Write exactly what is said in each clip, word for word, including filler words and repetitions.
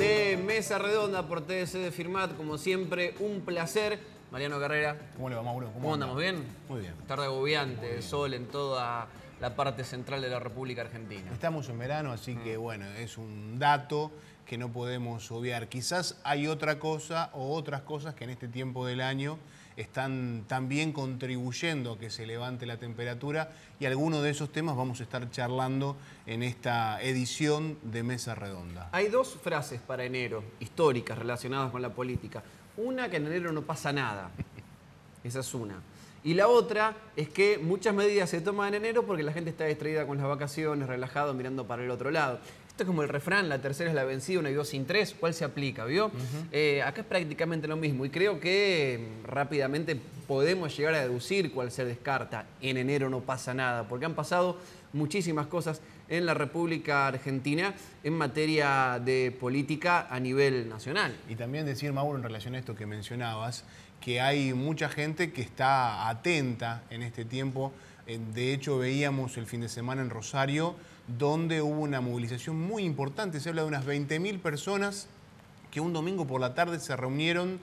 de Mesa Redonda por T D C de Firmat. Como siempre, un placer. Mariano Carrera. ¿Cómo le va, Mauro? ¿Cómo, ¿Cómo andamos? ¿Bien? Muy bien. Tarde agobiante, sol en toda la parte central de la República Argentina. Estamos en verano, así mm. que bueno, es un dato que no podemos obviar. Quizás hay otra cosa o otras cosas que en este tiempo del año están también contribuyendo a que se levante la temperatura, y algunos de esos temas vamos a estar charlando en esta edición de Mesa Redonda. Hay dos frases para enero, históricas, relacionadas con la política. Una, que en enero no pasa nada. Esa es una. Y la otra es que muchas medidas se toman en enero porque la gente está distraída con las vacaciones, relajado, mirando para el otro lado. Esto es como el refrán, la tercera es la vencida, una y dos sin tres. ¿Cuál se aplica? ¿Vio? Uh-huh. eh, acá es prácticamente lo mismo, y creo que rápidamente podemos llegar a deducir cuál se descarta. En enero no pasa nada, porque han pasado muchísimas cosas en la República Argentina en materia de política a nivel nacional. Y también decir, Mauro, en relación a esto que mencionabas, que hay mucha gente que está atenta en este tiempo. De hecho, veíamos el fin de semana en Rosario, donde hubo una movilización muy importante. Se habla de unas veinte mil personas que un domingo por la tarde se reunieron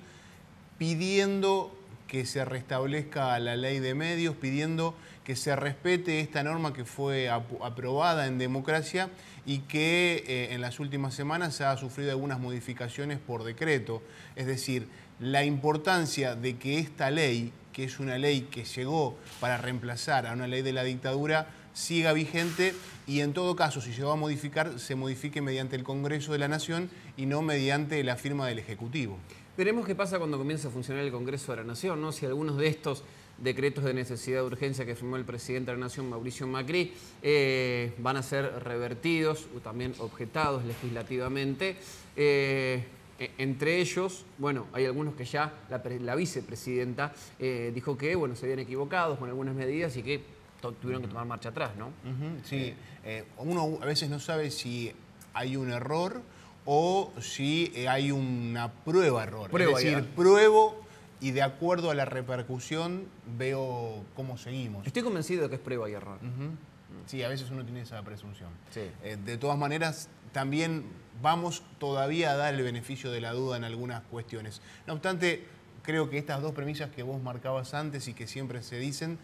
pidiendo que se restablezca la ley de medios, pidiendo que se respete esta norma que fue aprobada en democracia y que eh, en las últimas semanas ha sufrido algunas modificaciones por decreto. Es decir, la importancia de que esta ley, que es una ley que llegó para reemplazar a una ley de la dictadura, siga vigente, y en todo caso, si se va a modificar, se modifique mediante el Congreso de la Nación y no mediante la firma del Ejecutivo. Veremos qué pasa cuando comience a funcionar el Congreso de la Nación, ¿no? Si algunos de estos decretos de necesidad de urgencia que firmó el presidente de la Nación, Mauricio Macri, eh, van a ser revertidos o también objetados legislativamente. Eh, Entre ellos, bueno, hay algunos que ya la, la vicepresidenta eh, dijo que, bueno, se habían equivocado con algunas medidas y que tuvieron que tomar marcha atrás, ¿no? Uh-huh, sí, eh, uno a veces no sabe si hay un error o si hay una prueba-error. Prueba, es decir, ya. pruebo y de acuerdo a la repercusión veo cómo seguimos. Estoy convencido de que es prueba y error. Uh-huh. Sí, a veces uno tiene esa presunción. Sí. Eh, de todas maneras, también vamos todavía a dar el beneficio de la duda en algunas cuestiones. No obstante, creo que estas dos premisas que vos marcabas antes y que siempre se dicen,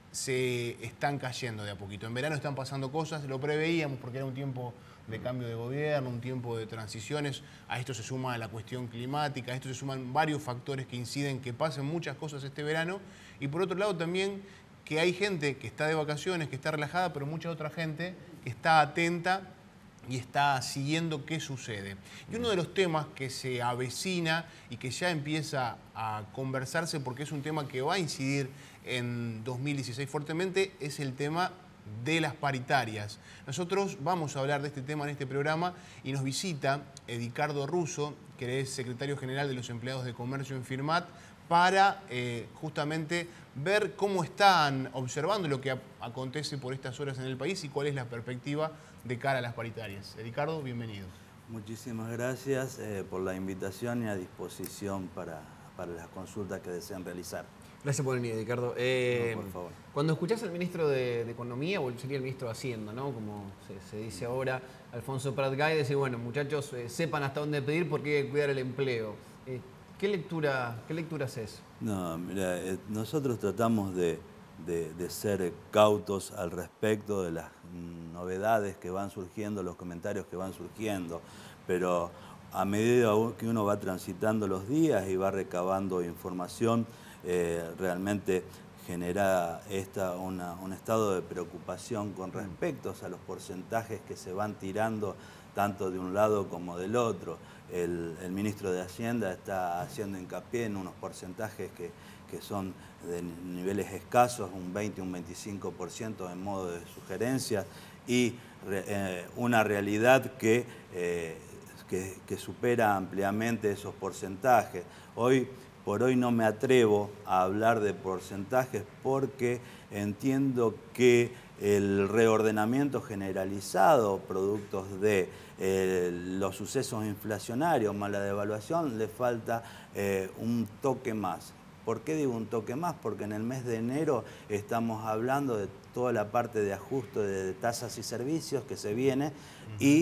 se están cayendo de a poquito. En verano están pasando cosas, lo preveíamos porque era un tiempo de cambio de gobierno, un tiempo de transiciones. A esto se suma la cuestión climática, a esto se suman varios factores que inciden que pasen muchas cosas este verano. Y por otro lado también que hay gente que está de vacaciones, que está relajada, pero mucha otra gente que está atenta y está siguiendo qué sucede. Y uno de los temas que se avecina y que ya empieza a conversarse, porque es un tema que va a incidir en dos mil dieciséis fuertemente, es el tema de las paritarias. Nosotros vamos a hablar de este tema en este programa y nos visita Edicardo Russo, que es secretario general de los empleados de comercio en Firmat, para eh, justamente ver cómo están observando lo que acontece por estas horas en el país y cuál es la perspectiva de cara a las paritarias. Edicardo, bienvenido. Muchísimas gracias eh, por la invitación y a disposición para, para las consultas que desean realizar. Gracias por venir, Edicardo. Eh, no, por favor. Cuando escuchás al ministro de, de Economía, o sería el ministro de Hacienda, ¿no? Como se, se dice ahora, Alfonso Prat Gay, decir, bueno, muchachos, eh, sepan hasta dónde pedir porque hay que cuidar el empleo. Eh, ¿Qué lectura, qué lectura haces? No, mira, eh, nosotros tratamos de, de, de ser cautos al respecto de las novedades que van surgiendo, los comentarios que van surgiendo, pero a medida que uno va transitando los días y va recabando información, eh, realmente genera esta, una, un estado de preocupación con respecto a los porcentajes que se van tirando tanto de un lado como del otro. El, el ministro de Hacienda está haciendo hincapié en unos porcentajes que, que son de niveles escasos, un veinte, un veinticinco por ciento en modo de sugerencias, y eh, una realidad que, eh, que, que supera ampliamente esos porcentajes. Hoy por hoy no me atrevo a hablar de porcentajes porque entiendo que el reordenamiento generalizado, productos de eh, los sucesos inflacionarios, más la devaluación, le falta eh, un toque más. ¿Por qué digo un toque más? Porque en el mes de enero estamos hablando de toda la parte de ajuste de tasas y servicios que se viene, uh-huh. y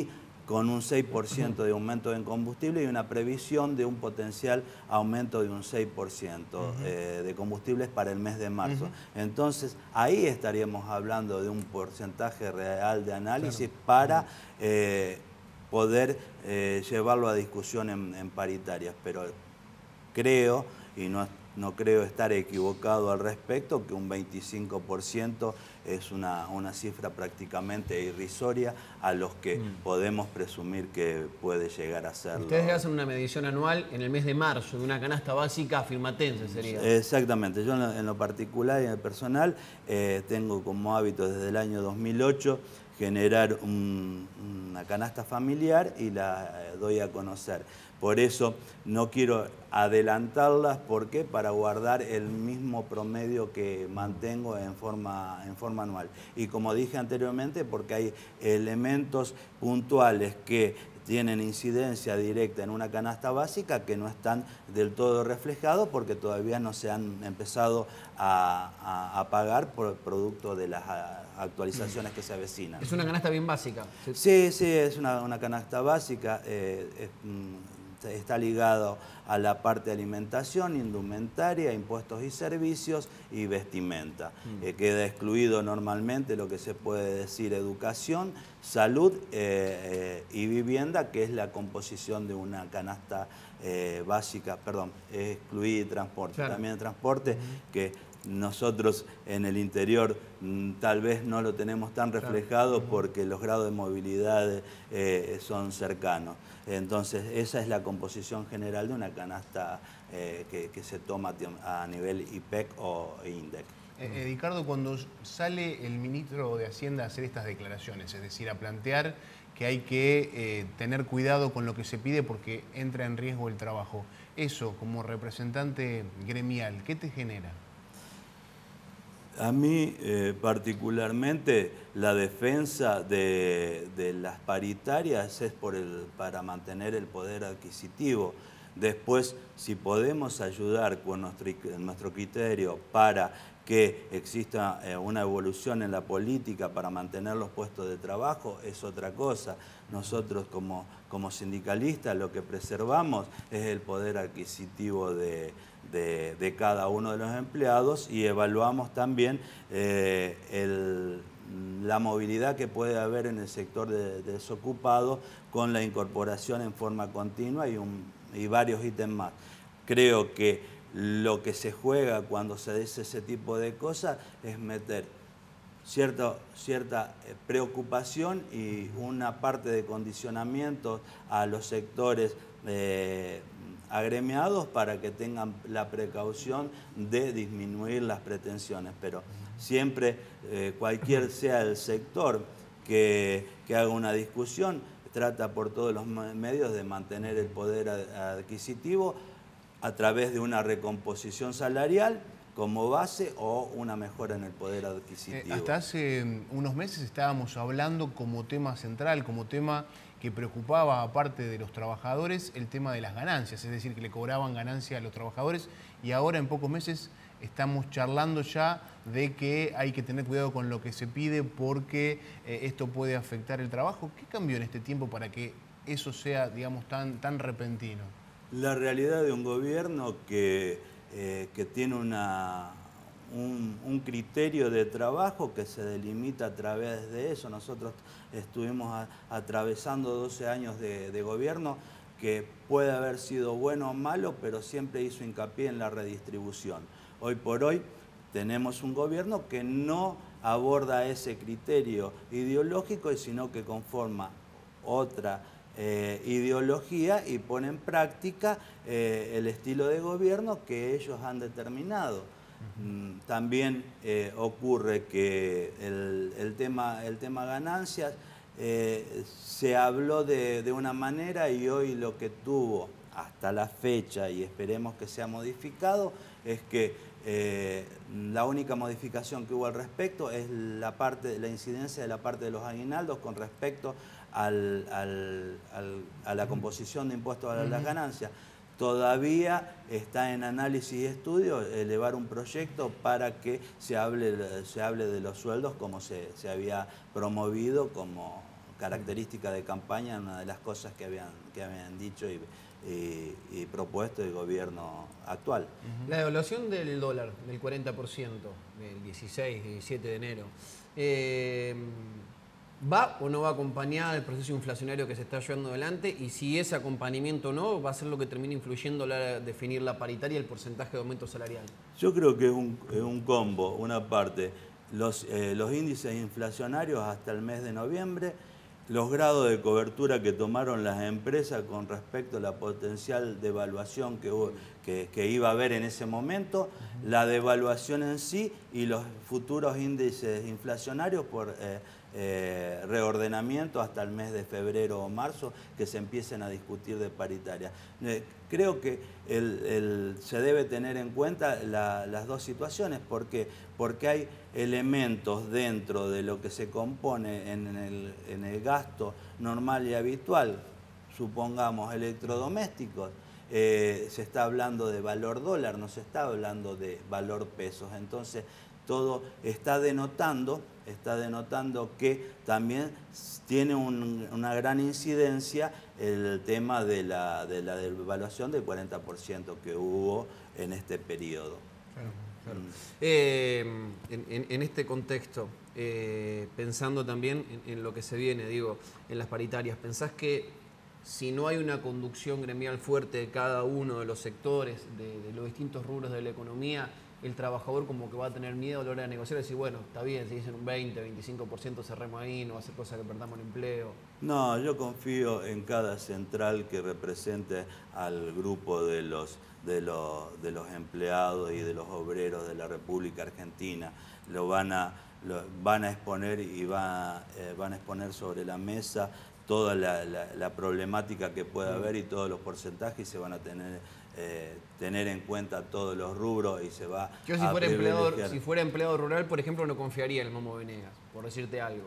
con un seis por ciento de aumento en combustible y una previsión de un potencial aumento de un seis por ciento uh-huh. eh, de combustibles para el mes de marzo. Uh-huh. Entonces, ahí estaríamos hablando de un porcentaje real de análisis claro. para uh-huh. eh, poder eh, llevarlo a discusión en, en paritarias. Pero creo, y no No creo estar equivocado al respecto, que un veinticinco por ciento es una, una cifra prácticamente irrisoria a los que mm. podemos presumir que puede llegar a serlo. Ustedes hacen una medición anual en el mes de marzo de una canasta básica firmatense, sería. Exactamente. Yo en lo, en lo particular y en el personal eh, tengo como hábito desde el año dos mil ocho generar un, una canasta familiar y la eh, doy a conocer. Por eso no quiero adelantarlas, ¿por qué? Para guardar el mismo promedio que mantengo en forma, en forma anual. Y como dije anteriormente, porque hay elementos puntuales que tienen incidencia directa en una canasta básica que no están del todo reflejados porque todavía no se han empezado a, a, a pagar por producto de las actualizaciones que se avecinan. Es una canasta bien básica. Sí, sí, es una, una canasta básica. Eh, es, está ligado a la parte de alimentación, indumentaria, impuestos y servicios y vestimenta. Mm. Eh, queda excluido normalmente lo que se puede decir educación, salud eh, eh, y vivienda, que es la composición de una canasta eh, básica, perdón, excluida y transporte. Claro. También el transporte, mm. que nosotros en el interior mm, tal vez no lo tenemos tan reflejado claro. porque los grados de movilidad eh, son cercanos. Entonces, esa es la composición general de una canasta eh, que, que se toma a nivel I P E C o INDEC. Eh, Ricardo, cuando sale el ministro de Hacienda a hacer estas declaraciones, es decir, a plantear que hay que eh, tener cuidado con lo que se pide porque entra en riesgo el trabajo, eso como representante gremial, ¿qué te genera? A mí eh, particularmente la defensa de, de las paritarias es por el, para mantener el poder adquisitivo. Después, si podemos ayudar con nuestro, nuestro criterio para que exista eh, una evolución en la política para mantener los puestos de trabajo, es otra cosa. Nosotros como, como sindicalistas lo que preservamos es el poder adquisitivo de, de, de cada uno de los empleados y evaluamos también eh, el, la movilidad que puede haber en el sector de, de desocupado con la incorporación en forma continua y, un, y varios ítems más. Creo que lo que se juega cuando se dice ese tipo de cosas es meter cierta, cierta preocupación y una parte de condicionamiento a los sectores eh, agremiados para que tengan la precaución de disminuir las pretensiones. Pero siempre, eh, cualquier sea el sector que, que haga una discusión, trata por todos los medios de mantener el poder adquisitivo a través de una recomposición salarial como base o una mejora en el poder adquisitivo. Eh, hasta hace unos meses estábamos hablando como tema central, como tema que preocupaba aparte de los trabajadores, el tema de las ganancias, es decir, que le cobraban ganancias a los trabajadores y ahora en pocos meses estamos charlando ya de que hay que tener cuidado con lo que se pide porque eh, esto puede afectar el trabajo. ¿Qué cambió en este tiempo para que eso sea, digamos, tan, tan repentino? La realidad de un gobierno que, eh, que tiene una, un, un criterio de trabajo que se delimita a través de eso. Nosotros estuvimos a, atravesando doce años de, de gobierno que puede haber sido bueno o malo, pero siempre hizo hincapié en la redistribución. Hoy por hoy tenemos un gobierno que no aborda ese criterio ideológico, sino que conforma otra Eh, ideología y pone en práctica eh, el estilo de gobierno que ellos han determinado. Uh-huh. También eh, ocurre que el, el, tema, el tema ganancias eh, se habló de, de una manera y hoy lo que tuvo hasta la fecha, y esperemos que sea modificado, es que eh, la única modificación que hubo al respecto es la, parte, la incidencia de la parte de los aguinaldos con respecto Al, al, al, a la composición de impuestos a las ganancias. Todavía está en análisis y estudio elevar un proyecto para que se hable, se hable de los sueldos como se, se había promovido como, característica de campaña, una de las cosas que habían, que habían dicho y, y, y propuesto el gobierno actual. La devaluación del dólar del cuarenta por ciento del dieciséis, diecisiete de enero, eh, ¿va o no va acompañada del proceso inflacionario que se está llevando adelante? Y si ese acompañamiento o no, va a ser lo que termine influyendo a definir la paritaria y el porcentaje de aumento salarial. Yo creo que es un, es un combo, una parte, los, eh, los índices inflacionarios hasta el mes de noviembre, los grados de cobertura que tomaron las empresas con respecto a la potencial devaluación que, hubo, que, que iba a haber en ese momento, la devaluación en sí y los futuros índices inflacionarios por eh, eh, reordenamiento hasta el mes de febrero o marzo que se empiecen a discutir de paritaria. Eh, creo que el, el, se debe tener en cuenta la, las dos situaciones, porque, porque hay elementos dentro de lo que se compone en el, en el gasto normal y habitual, supongamos electrodomésticos, eh, se está hablando de valor dólar, no se está hablando de valor pesos, entonces todo está denotando, está denotando que también tiene un, una gran incidencia el tema de la, de la devaluación del cuarenta por ciento que hubo en este periodo. Claro, claro. Mm. Eh, en, en, en este contexto, eh, pensando también en, en lo que se viene, digo, en las paritarias, ¿pensás que si no hay una conducción gremial fuerte de cada uno de los sectores, de, de los distintos rubros de la economía, el trabajador como que va a tener miedo a la hora de negociar y decir, bueno, está bien, si dicen un veinte, veinticinco por ciento cerremos ahí, no va a ser cosa que perdamos el empleo? No, yo confío en cada central que represente al grupo de los, de los, de los empleados y de los obreros de la República Argentina. Lo van a, lo, van a exponer y va, eh, van a exponer sobre la mesa toda la, la, la problemática que pueda haber y todos los porcentajes, y se van a tener Eh, tener en cuenta todos los rubros y se va Yo si a fuera empleador, si fuera empleado rural, por ejemplo, no confiaría en el Momo Venegas, por decirte algo.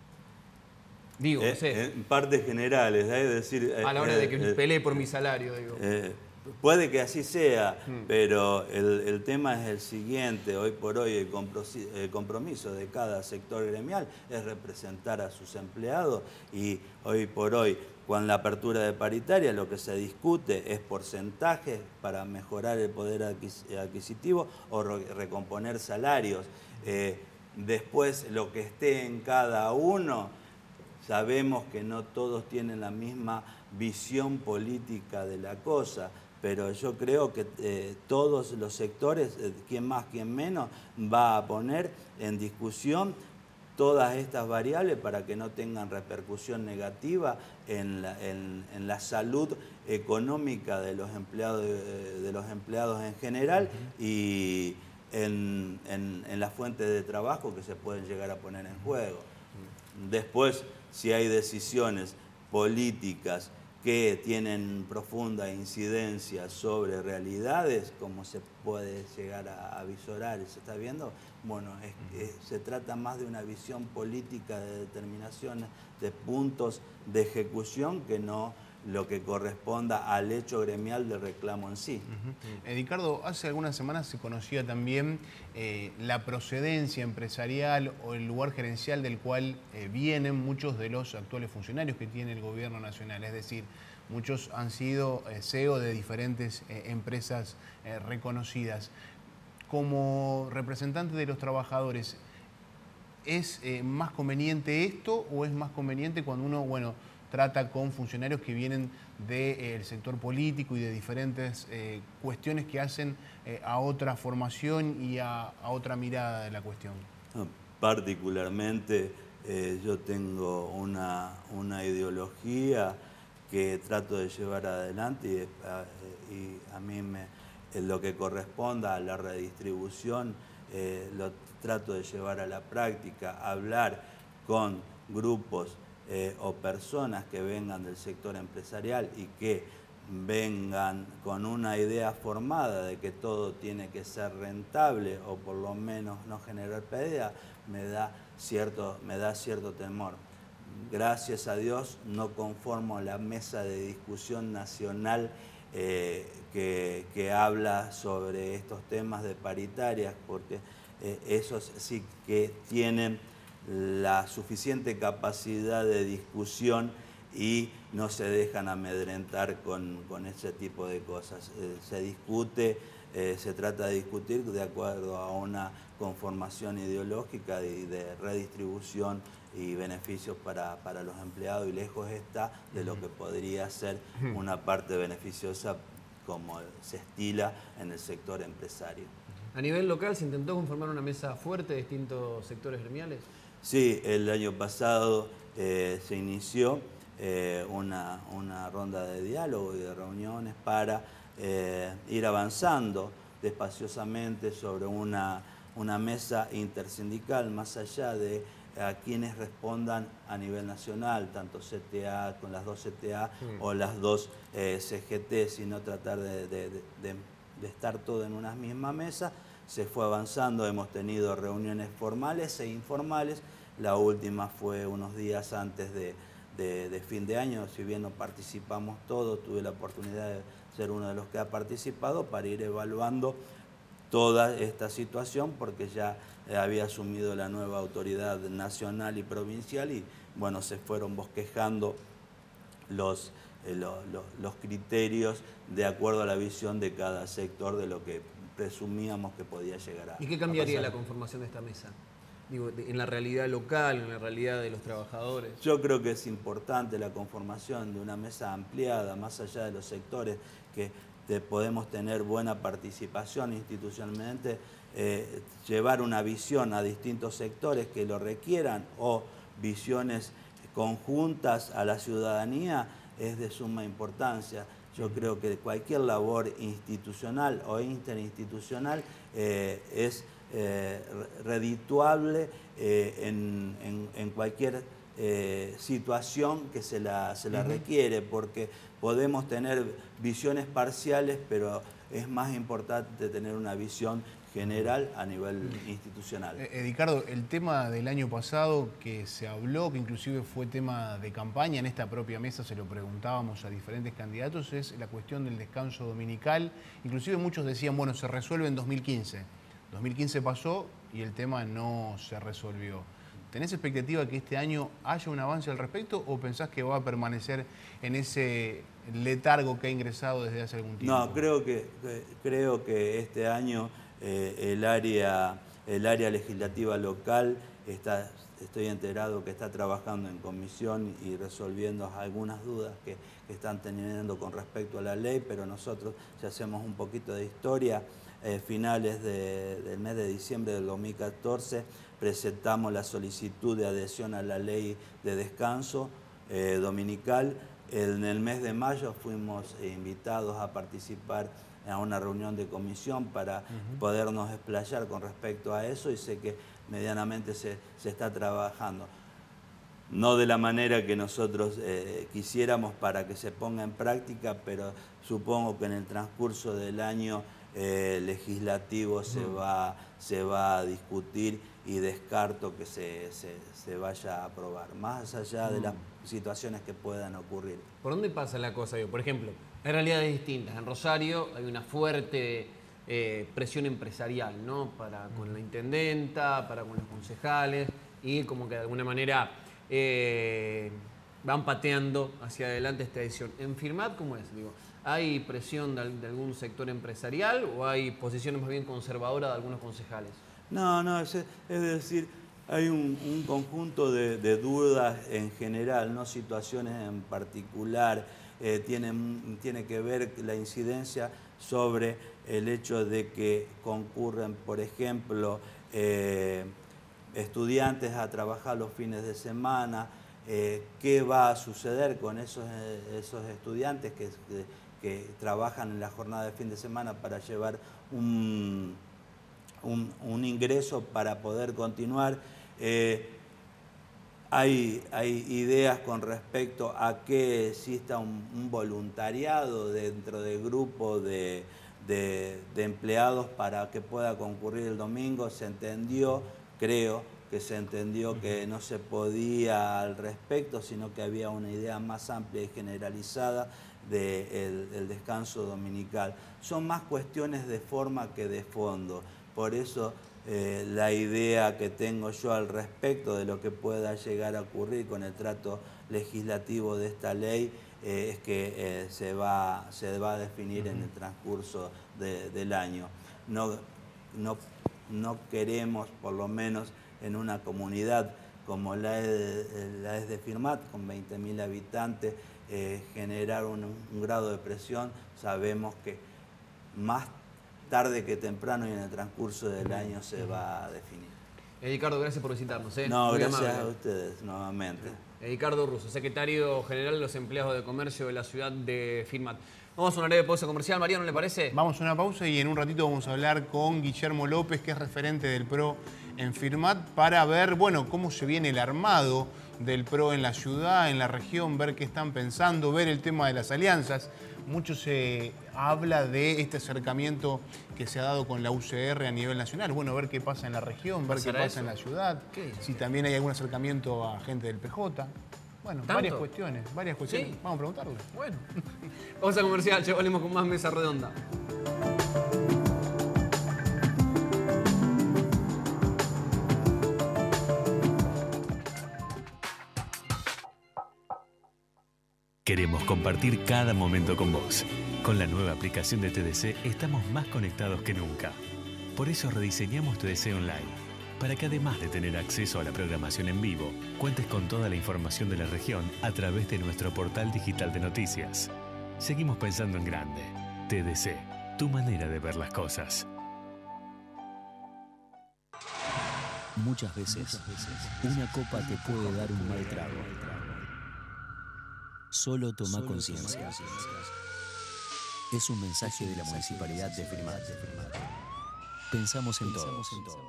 Digo, eh, no sé. En partes generales, es decir... A la hora eh, de que eh, pelee por mi salario, digo. Eh, puede que así sea, hmm. pero el, el tema es el siguiente. Hoy por hoy el compromiso, el compromiso de cada sector gremial es representar a sus empleados, y hoy por hoy, con la apertura de paritaria, lo que se discute es porcentajes para mejorar el poder adquisitivo o recomponer salarios. Eh, después, lo que esté en cada uno, sabemos que no todos tienen la misma visión política de la cosa, pero yo creo que eh, todos los sectores, eh, quien más, quien menos, va a poner en discusión todas estas variables para que no tengan repercusión negativa en la, en, en la salud económica de los empleados, de, de los empleados en general, uh-huh. y en, en, en las fuentes de trabajo que se pueden llegar a poner en juego. Uh-huh. Después, si hay decisiones políticas que tienen profunda incidencia sobre realidades, como se puede llegar a avisorar y se está viendo, bueno, es, es, se trata más de una visión política de determinaciones, de puntos de ejecución, que no lo que corresponda al hecho gremial del reclamo en sí. Uh-huh. eh, Ricardo, hace algunas semanas se conocía también eh, la procedencia empresarial o el lugar gerencial del cual eh, vienen muchos de los actuales funcionarios que tiene el gobierno nacional. Es decir, muchos han sido eh, C E O de diferentes eh, empresas eh, reconocidas. Como representante de los trabajadores, ¿es eh, más conveniente esto o es más conveniente cuando uno, bueno, trata con funcionarios que vienen del eh, sector político y de diferentes eh, cuestiones que hacen eh, a otra formación y a, a otra mirada de la cuestión? Particularmente eh, yo tengo una, una ideología que trato de llevar adelante, y, eh, y a mí me, en lo que corresponda a la redistribución eh, lo trato de llevar a la práctica, hablar con grupos Eh, o personas que vengan del sector empresarial y que vengan con una idea formada de que todo tiene que ser rentable o por lo menos no generar pérdida, me da cierto, me da cierto temor. Gracias a Dios no conformo la mesa de discusión nacional eh, que, que habla sobre estos temas de paritarias, porque eh, esos sí que tienen la suficiente capacidad de discusión y no se dejan amedrentar con, con ese tipo de cosas. Eh, se discute, eh, se trata de discutir de acuerdo a una conformación ideológica y de redistribución y beneficios para, para los empleados, y lejos está de lo que podría ser una parte beneficiosa como se estila en el sector empresario. A nivel local, ¿se intentó conformar una mesa fuerte de distintos sectores gremiales? Sí, el año pasado eh, se inició eh, una, una ronda de diálogo y de reuniones para eh, ir avanzando despaciosamente sobre una, una mesa intersindical, más allá de a quienes respondan a nivel nacional, tanto C T A con las dos C T A mm. o las dos eh, C G T, sino tratar de, de, de, de estar todo en una misma mesa. Se fue avanzando, hemos tenido reuniones formales e informales. La última fue unos días antes de, de, de fin de año. Si bien no participamos todos, tuve la oportunidad de ser uno de los que ha participado para ir evaluando toda esta situación, porque ya había asumido la nueva autoridad nacional y provincial y bueno, se fueron bosquejando los, eh, lo, lo, los criterios de acuerdo a la visión de cada sector de lo que presumíamos que podía llegar a ¿Y qué cambiaría la conformación de esta mesa? Digo, en la realidad local, en la realidad de los trabajadores. Yo creo que es importante la conformación de una mesa ampliada, más allá de los sectores, que de podemos tener buena participación institucionalmente, eh, llevar una visión a distintos sectores que lo requieran o visiones conjuntas a la ciudadanía es de suma importancia. Yo creo que cualquier labor institucional o interinstitucional eh, es eh, redituable eh, en, en, en cualquier eh, situación que se la, se la uh-huh. requiere, porque podemos tener visiones parciales, pero es más importante tener una visión general a nivel institucional. Eh, Edgardo, el tema del año pasado que se habló, que inclusive fue tema de campaña, en esta propia mesa se lo preguntábamos a diferentes candidatos, es la cuestión del descanso dominical. Inclusive muchos decían, bueno, se resuelve en dos mil quince. dos mil quince pasó y el tema no se resolvió. ¿Tenés expectativa que este año haya un avance al respecto o pensás que va a permanecer en ese letargo que ha ingresado desde hace algún tiempo? No, creo que, creo que este año eh, el, área, el área legislativa local, está, estoy enterado que está trabajando en comisión y resolviendo algunas dudas que, que están teniendo con respecto a la ley, pero nosotros, si hacemos un poquito de historia, eh, finales de, del mes de diciembre del dos mil catorce, presentamos la solicitud de adhesión a la ley de descanso eh, dominical. En el mes de mayo fuimos invitados a participar a una reunión de comisión para uh-huh. podernos explayar con respecto a eso, y sé que medianamente se, se está trabajando. No de la manera que nosotros eh, quisiéramos para que se ponga en práctica, pero supongo que en el transcurso del año eh, legislativo uh-huh. se, va, se va a discutir, y descarto que se, se, se vaya a aprobar, más allá de las situaciones que puedan ocurrir. ¿Por dónde pasa la cosa? Por ejemplo, hay realidades distintas. En Rosario hay una fuerte eh, presión empresarial, ¿no? Para con la intendenta, para con los concejales, y como que de alguna manera eh, van pateando hacia adelante esta decisión. ¿En Firmat cómo es? Digo, ¿hay presión de, de algún sector empresarial o hay posiciones más bien conservadoras de algunos concejales? No, no, es, es decir, hay un, un conjunto de, de dudas en general, no situaciones en particular. Eh, tiene, tiene que ver la incidencia sobre el hecho de que concurren, por ejemplo, eh, estudiantes a trabajar los fines de semana. Eh, ¿Qué va a suceder con esos, esos estudiantes que, que, que trabajan en la jornada de fin de semana para llevar un... Un, un ingreso para poder continuar? Eh, hay, hay ideas con respecto a que exista un, un voluntariado dentro del grupo de, de, de empleados para que pueda concurrir el domingo. Se entendió, creo que se entendió que no se podía al respecto, sino que había una idea más amplia y generalizada del de descanso dominical. Son más cuestiones de forma que de fondo. Por eso Eh, la idea que tengo yo al respecto de lo que pueda llegar a ocurrir con el trato legislativo de esta ley eh, es que eh, se, va, se va a definir en el transcurso de, del año. No, no, no queremos, por lo menos en una comunidad como la es de, la es de Firmat, con veinte mil habitantes, eh, generar un, un grado de presión. Sabemos que más tarde que temprano y en el transcurso del año se va a definir. Ricardo, gracias por visitarnos. ¿eh? No, Muy gracias amable. a ustedes nuevamente. Ricardo Russo, secretario general de los empleados de comercio de la ciudad de Firmat. Vamos a una breve pausa comercial, Mariano, ¿le parece? Vamos a una pausa y en un ratito vamos a hablar con Guillermo López, que es referente del P R O en Firmat, para ver, bueno, cómo se viene el armado del P R O en la ciudad, en la región, ver qué están pensando, ver el tema de las alianzas. Mucho se habla de este acercamiento que se ha dado con la U C R a nivel nacional. Bueno, ver qué pasa en la región, ver qué pasa eso? en la ciudad, ¿Qué? si también hay algún acercamiento a gente del P J. Bueno, ¿Tanto? varias cuestiones, varias cuestiones. Sí. Vamos a preguntarle. Bueno, pausa comercial, ya volvemos con más Mesa Redonda. Queremos compartir cada momento con vos. Con la nueva aplicación de T D C estamos más conectados que nunca. Por eso rediseñamos T D C Online, para que además de tener acceso a la programación en vivo, cuentes con toda la información de la región a través de nuestro portal digital de noticias. Seguimos pensando en grande. T D C, tu manera de ver las cosas. Muchas veces, una copa te puede dar un mal trago. Solo toma conciencia. Es un mensaje de la Municipalidad de Firmat. Pensamos en todos.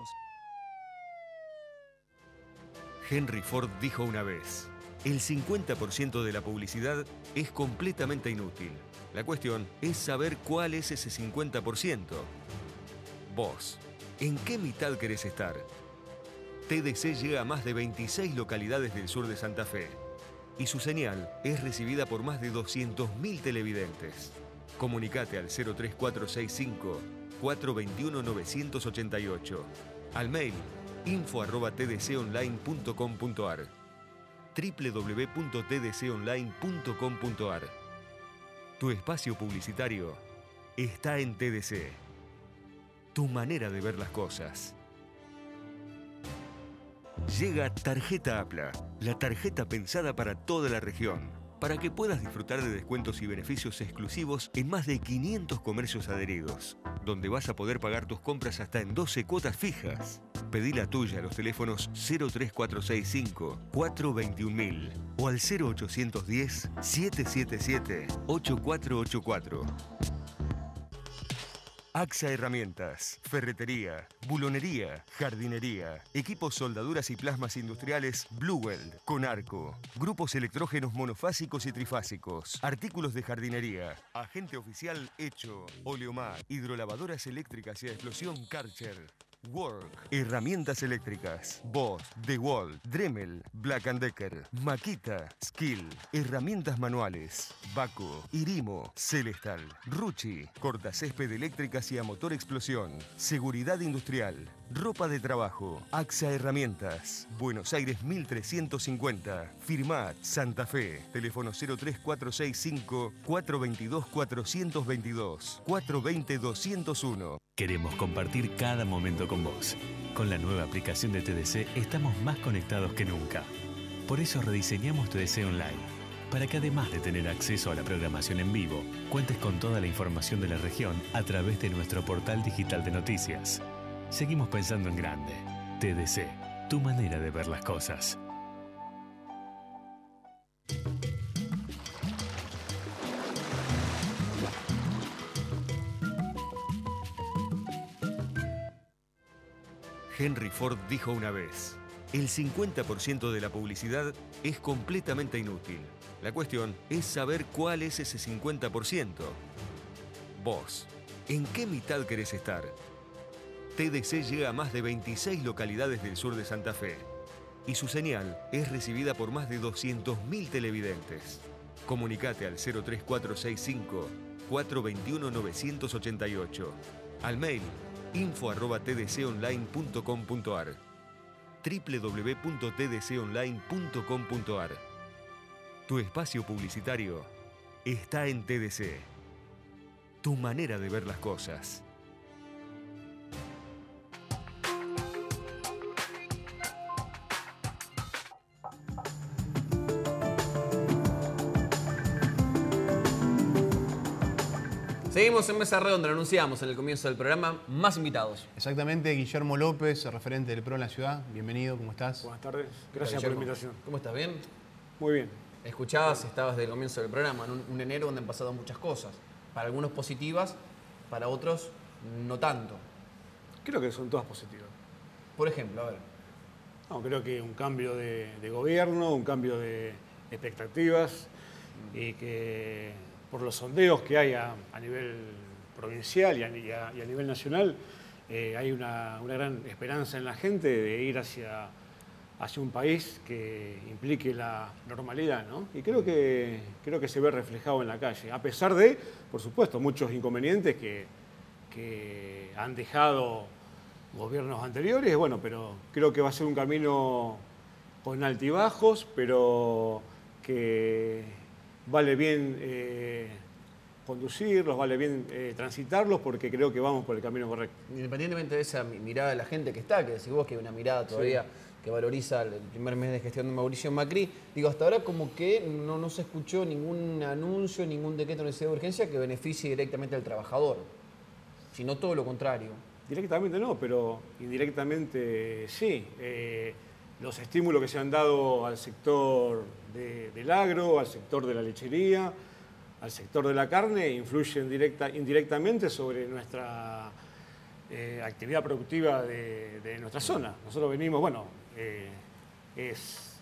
Henry Ford dijo una vez, el cincuenta por ciento de la publicidad es completamente inútil. La cuestión es saber cuál es ese cincuenta por ciento. Vos, ¿en qué mitad querés estar? T D C llega a más de veintiséis localidades del sur de Santa Fe y su señal es recibida por más de doscientos mil televidentes. Comunicate al cero tres cuatro seis cinco, cuatro dos uno, nueve ocho ocho, al mail info arroba t d c online punto com punto a r, w w w punto t d c online punto com punto a r. Tu espacio publicitario está en T D C. Tu manera de ver las cosas. Llega Tarjeta APLA, la tarjeta pensada para toda la región, para que puedas disfrutar de descuentos y beneficios exclusivos en más de quinientos comercios adheridos, donde vas a poder pagar tus compras hasta en doce cuotas fijas. Pedí la tuya a los teléfonos cero tres cuatro seis cinco, cuatro dos uno mil o al cero ochocientos diez, siete siete siete, ocho cuatro ocho cuatro. AXA Herramientas, ferretería, bulonería, jardinería, equipos soldaduras y plasmas industriales Blueweld, Conarco, grupos electrógenos monofásicos y trifásicos, artículos de jardinería, agente oficial Hecho, Oleomar, hidrolavadoras eléctricas y a explosión Karcher. Work, herramientas eléctricas, Bosch, DeWalt, Dremel, Black and Decker, Makita, Skill, herramientas manuales, Baco, Irimo, Celestal, Rucci, cortacésped eléctricas y a motor explosión, seguridad industrial, ropa de trabajo, AXA Herramientas, Buenos Aires mil trescientos cincuenta, Firmat, Santa Fe, teléfono cero tres cuatro seis cinco, cuatro dos dos, cuatro dos dos, cuatro dos cero, dos cero uno. Queremos compartir cada momento con vos. Con la nueva aplicación de T D C estamos más conectados que nunca. Por eso rediseñamos T D C Online, para que además de tener acceso a la programación en vivo, cuentes con toda la información de la región a través de nuestro portal digital de noticias. Seguimos pensando en grande. T D C, tu manera de ver las cosas. Henry Ford dijo una vez, el cincuenta por ciento de la publicidad es completamente inútil. La cuestión es saber cuál es ese cincuenta por ciento. Vos, ¿en qué mitad querés estar? T D C llega a más de veintiséis localidades del sur de Santa Fe y su señal es recibida por más de doscientos mil televidentes. Comunicate al cero tres cuatro seis cinco, cuatro dos uno, nueve ocho ocho, al mail info arroba t d c online punto com punto a r w w w punto t d c online punto com punto a r. Tu espacio publicitario está en T D C. Tu manera de ver las cosas. Seguimos en Mesa Redonda, lo anunciamos en el comienzo del programa, más invitados. Exactamente, Guillermo López, referente del PRO en la ciudad. Bienvenido, ¿cómo estás? Buenas tardes, gracias por la invitación. ¿Cómo estás? ¿Bien? Muy bien. Escuchabas, estabas desde el comienzo del programa, en un, un enero donde han pasado muchas cosas. Para algunos positivas, para otros no tanto. Creo que son todas positivas. Por ejemplo, a ver. No, creo que un cambio de, de gobierno, un cambio de expectativas y que por los sondeos que hay a, a nivel provincial y a, y a, y a nivel nacional, eh, hay una, una gran esperanza en la gente de ir hacia, hacia un país que implique la normalidad, ¿no? Y creo que, creo que se ve reflejado en la calle, a pesar de, por supuesto, muchos inconvenientes que, que han dejado gobiernos anteriores, bueno, pero creo que va a ser un camino con altibajos, pero que vale bien eh, conducirlos, vale bien eh, transitarlos, porque creo que vamos por el camino correcto. Independientemente de esa mirada de la gente que está, que decís vos que hay una mirada todavía sí. que valoriza el primer mes de gestión de Mauricio Macri, digo, hasta ahora como que no, no se escuchó ningún anuncio, ningún decreto de necesidad de urgencia que beneficie directamente al trabajador, sino todo lo contrario. Directamente no, pero indirectamente sí. Eh, los estímulos que se han dado al sector de, del agro, al sector de la lechería, al sector de la carne, influyen directa, indirectamente sobre nuestra eh, actividad productiva de, de nuestra zona. Nosotros venimos, bueno, eh, es,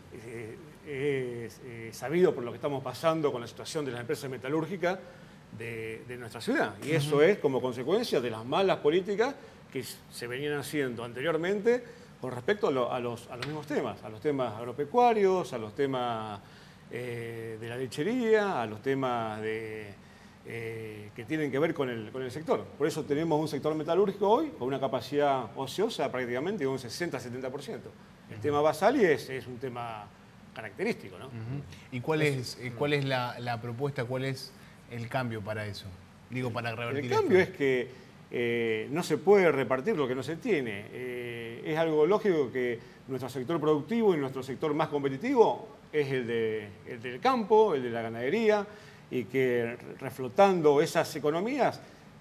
eh, es eh, sabido por lo que estamos pasando con la situación de las empresas metalúrgicas de, de nuestra ciudad. Y eso uh-huh. es como consecuencia de las malas políticas que se venían haciendo anteriormente con respecto a, lo, a, los, a los mismos temas, a los temas agropecuarios, a los temas eh, de la lechería, a los temas de, eh, que tienen que ver con el, con el sector. Por eso tenemos un sector metalúrgico hoy con una capacidad ociosa prácticamente de un sesenta a setenta por ciento. El uh-huh. tema Basali es, es un tema característico, ¿no? Uh-huh. ¿Y cuál es, es, cuál es la, la propuesta, cuál es el cambio para eso? Digo, para revertir El cambio esto. es que Eh, no se puede repartir lo que no se tiene. Eh, es algo lógico que nuestro sector productivo y nuestro sector más competitivo es el, de, el del campo, el de la ganadería, y que reflotando esas economías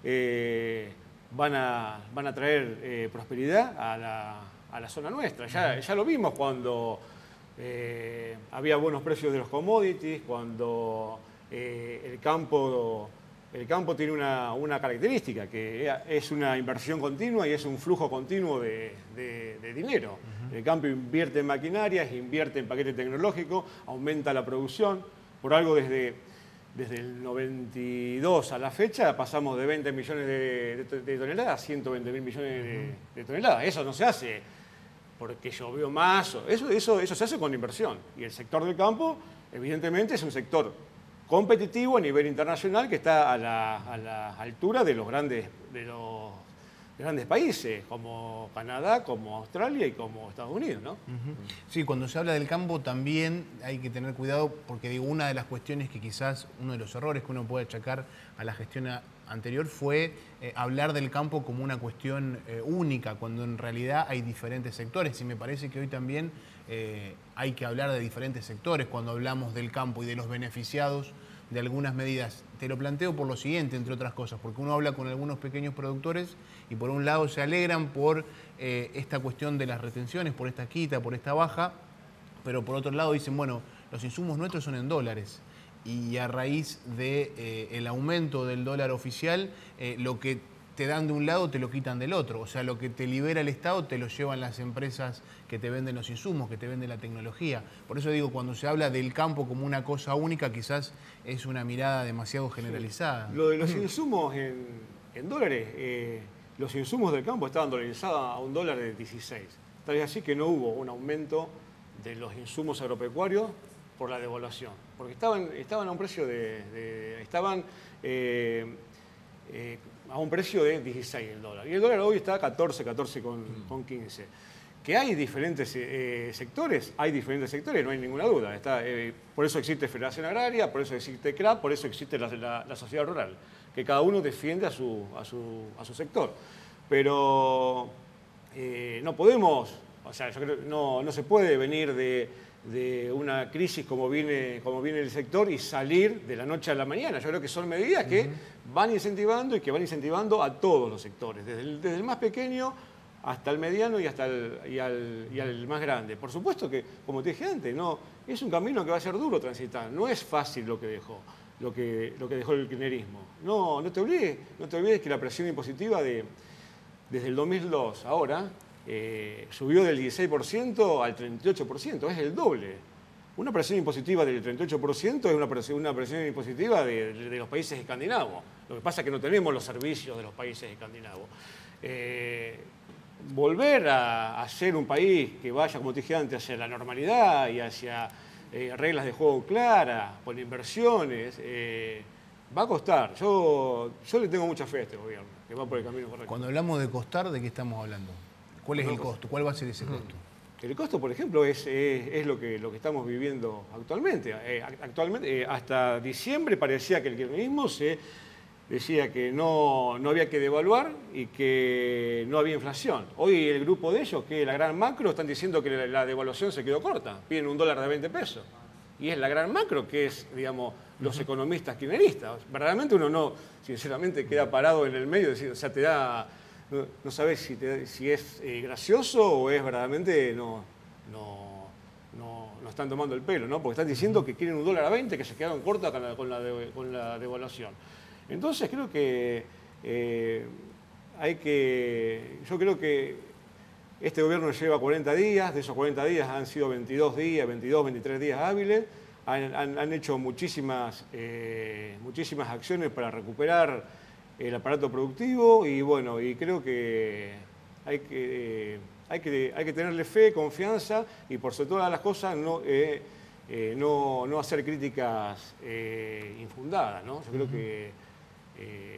eh, van, a, van a traer eh, prosperidad a la, a la zona nuestra. Ya, ya lo vimos cuando eh, había buenos precios de los commodities, cuando eh, el campo... El campo tiene una, una característica, que es una inversión continua y es un flujo continuo de, de, de dinero. Uh-huh. El campo invierte en maquinarias, invierte en paquete tecnológico, aumenta la producción. Por algo desde, desde el noventa y dos a la fecha pasamos de veinte millones de, de, de toneladas a ciento veinte mil millones de, de toneladas. Eso no se hace porque llovió más. Eso, eso, eso se hace con inversión. Y el sector del campo, evidentemente, es un sector competitivo a nivel internacional que está a la, a la altura de los grandes, de los grandes países, como Canadá, como Australia y como Estados Unidos, ¿no? Uh-huh. Sí, cuando se habla del campo también hay que tener cuidado porque digo, una de las cuestiones que quizás uno de los errores que uno puede achacar a la gestión anterior fue eh, hablar del campo como una cuestión eh, única, cuando en realidad hay diferentes sectores. Y me parece que hoy también eh, hay que hablar de diferentes sectores cuando hablamos del campo y de los beneficiados de algunas medidas. Te lo planteo por lo siguiente, entre otras cosas, porque uno habla con algunos pequeños productores y por un lado se alegran por eh, esta cuestión de las retenciones, por esta quita, por esta baja, pero por otro lado dicen, bueno, los insumos nuestros son en dólares y a raíz del de, eh, aumento del dólar oficial, eh, lo que te dan de un lado te lo quitan del otro. O sea, lo que te libera el Estado te lo llevan las empresas que te venden los insumos, que te venden la tecnología. Por eso digo, cuando se habla del campo como una cosa única, quizás es una mirada demasiado generalizada. Sí. Lo de los insumos en, en dólares, eh, los insumos del campo estaban dolarizados a un dólar de dieciséis. Tal es así que no hubo un aumento de los insumos agropecuarios por la devaluación. Porque estaban, estaban a un precio de... de estaban... Eh, eh, a un precio de dieciséis el dólar. Y el dólar hoy está a catorce, catorce con quince. Que hay diferentes eh, sectores, hay diferentes sectores, no hay ninguna duda. Está, eh, por eso existe Federación Agraria, por eso existe C R A P, por eso existe la, la, la sociedad rural, que cada uno defiende a su, a su, a su sector. Pero eh, no podemos, o sea, yo creo que no, no se puede venir de, de una crisis como viene, como viene el sector y salir de la noche a la mañana. Yo creo que son medidas que van incentivando y que van incentivando a todos los sectores, desde el, desde el más pequeño hasta el mediano y hasta el, y al, y al más grande. Por supuesto que, como te dije antes, no, es un camino que va a ser duro transitar. No es fácil lo que dejó, lo que, lo que dejó el kirchnerismo. No, no te olvides, no te olvides que la presión impositiva de, desde el dos mil dos ahora eh, subió del dieciséis por ciento al treinta y ocho por ciento, es el doble. Una presión impositiva del treinta y ocho por ciento es una presión, una presión impositiva de, de, de los países escandinavos. Lo que pasa es que no tenemos los servicios de los países escandinavos. Eh, Volver a, a ser un país que vaya, como te dije antes, hacia la normalidad y hacia eh, reglas de juego claras, con inversiones, eh, va a costar. Yo, yo le tengo mucha fe a este gobierno, que va por el camino correcto. Cuando hablamos de costar, ¿de qué estamos hablando? ¿Cuál es el costo? ¿Cuál va a ser ese costo? El costo, por ejemplo, es, es, es lo, que, lo que estamos viviendo actualmente. Eh, actualmente eh, hasta diciembre parecía que el kirchnerismo se decía que no, no había que devaluar y que no había inflación. Hoy el grupo de ellos, que es la gran macro, están diciendo que la, la devaluación se quedó corta. Piden un dólar de veinte pesos. Y es la gran macro que es, digamos, los uh-huh. economistas kirchneristas. Verdaderamente uno no, sinceramente, queda parado en el medio, o sea, te da, no, no sabes si, te, si es eh, gracioso o es verdaderamente, no, no, no, no están tomando el pelo, ¿no? Porque están diciendo que quieren un dólar a veinte, que se quedaron cortas con la, con la, de, con la devaluación. Entonces creo que eh, hay que, yo creo que este gobierno lleva cuarenta días, de esos cuarenta días han sido veintidós días, veintidós, veintitrés días hábiles, han, han, han hecho muchísimas, eh, muchísimas acciones para recuperar el aparato productivo y bueno, y creo que hay que, eh, hay que, hay que tenerle fe, confianza y por sobre todas las cosas no... Eh, eh, no, no hacer críticas eh, infundadas, ¿no? Yo creo que Eh,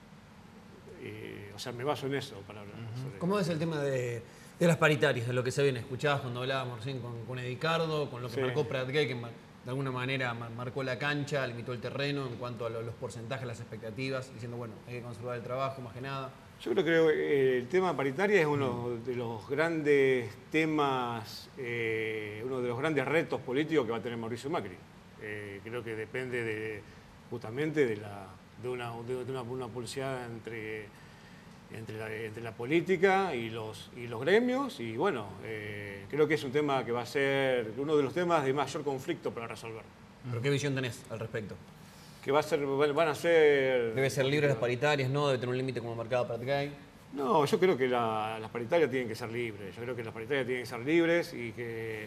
eh, o sea, me baso en eso para hablar. Uh-huh. ¿Cómo es el tema de, de las paritarias, de lo que se viene? Escuchabas cuando hablábamos recién con, con Edicardo, con lo que sí. marcó Prat Gay, que de alguna manera marcó la cancha, limitó el terreno en cuanto a lo, los porcentajes, las expectativas, diciendo, bueno, hay que conservar el trabajo, más que nada. Yo creo que el tema paritaria es uno de los grandes temas, eh, uno de los grandes retos políticos que va a tener Mauricio Macri. Eh, creo que depende de, justamente de la... de una, de una, una pulseada entre, entre, la, entre la política y los, y los gremios y bueno, eh, creo que es un tema que va a ser uno de los temas de mayor conflicto para resolver. ¿Pero qué visión tenés al respecto? Que va a ser, van a ser... ¿Debe ser libre las paritarias? ¿No? ¿Debe tener un límite como marcado Prat Gay? No, yo creo que la, las paritarias tienen que ser libres. Yo creo que las paritarias tienen que ser libres y que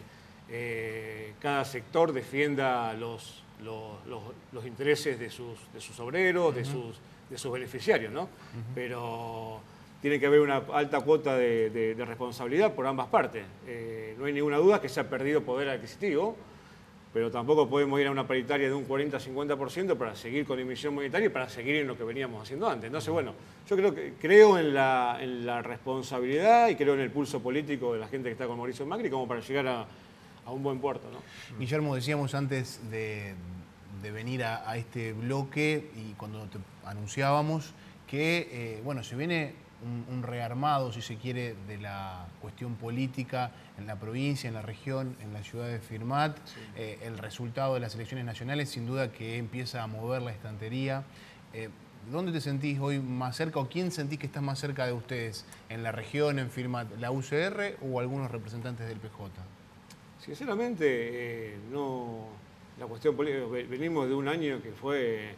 eh, cada sector defienda los... Los, los, los intereses de sus, de sus obreros, uh-huh. de, sus, de sus beneficiarios, ¿no? Uh-huh. Pero tiene que haber una alta cuota de, de, de responsabilidad por ambas partes. Eh, no hay ninguna duda que se ha perdido poder adquisitivo, pero tampoco podemos ir a una paritaria de un cuarenta a cincuenta por ciento para seguir con emisión monetaria y para seguir en lo que veníamos haciendo antes. Entonces, bueno, yo creo, que, creo en, la, en la responsabilidad y creo en el pulso político de la gente que está con Mauricio Macri como para llegar a a un buen puerto, ¿no? Guillermo, decíamos antes de, de venir a, a este bloque y cuando te anunciábamos que, eh, bueno, se viene un, un rearmado, si se quiere, de la cuestión política en la provincia, en la región, en la ciudad de Firmat. Sí. Eh, el resultado de las elecciones nacionales, sin duda que empieza a mover la estantería. Eh, ¿Dónde te sentís hoy más cerca o quién sentís que estás más cerca de ustedes? ¿En la región, en Firmat, la U C R o algunos representantes del P J? Sinceramente, eh, no, la cuestión política, venimos de un año que fue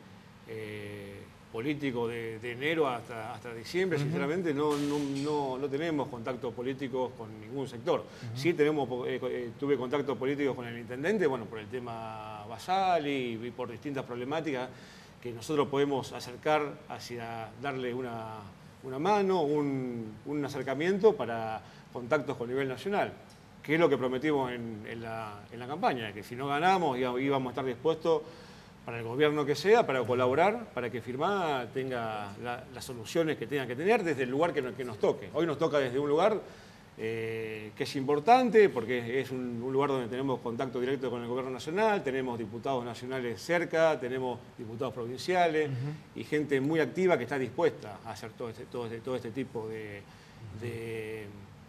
eh, político de, de enero hasta, hasta diciembre, uh-huh. sinceramente no, no, no, no tenemos contactos políticos con ningún sector. Uh-huh. Sí tenemos, eh, tuve contactos políticos con el intendente, bueno, por el tema Basali y, y por distintas problemáticas que nosotros podemos acercar hacia darle una, una mano, un, un acercamiento para contactos con nivel nacional. Que es lo que prometimos en, en, la, en la campaña, que si no ganamos íbamos a estar dispuestos para el gobierno que sea, para colaborar, para que Firmá tenga la, las soluciones que tenga que tener desde el lugar que nos, que nos toque. Hoy nos toca desde un lugar eh, que es importante, porque es un, un lugar donde tenemos contacto directo con el gobierno nacional, tenemos diputados nacionales cerca, tenemos diputados provinciales uh-huh. y gente muy activa que está dispuesta a hacer todo este, todo este, todo este tipo de, de,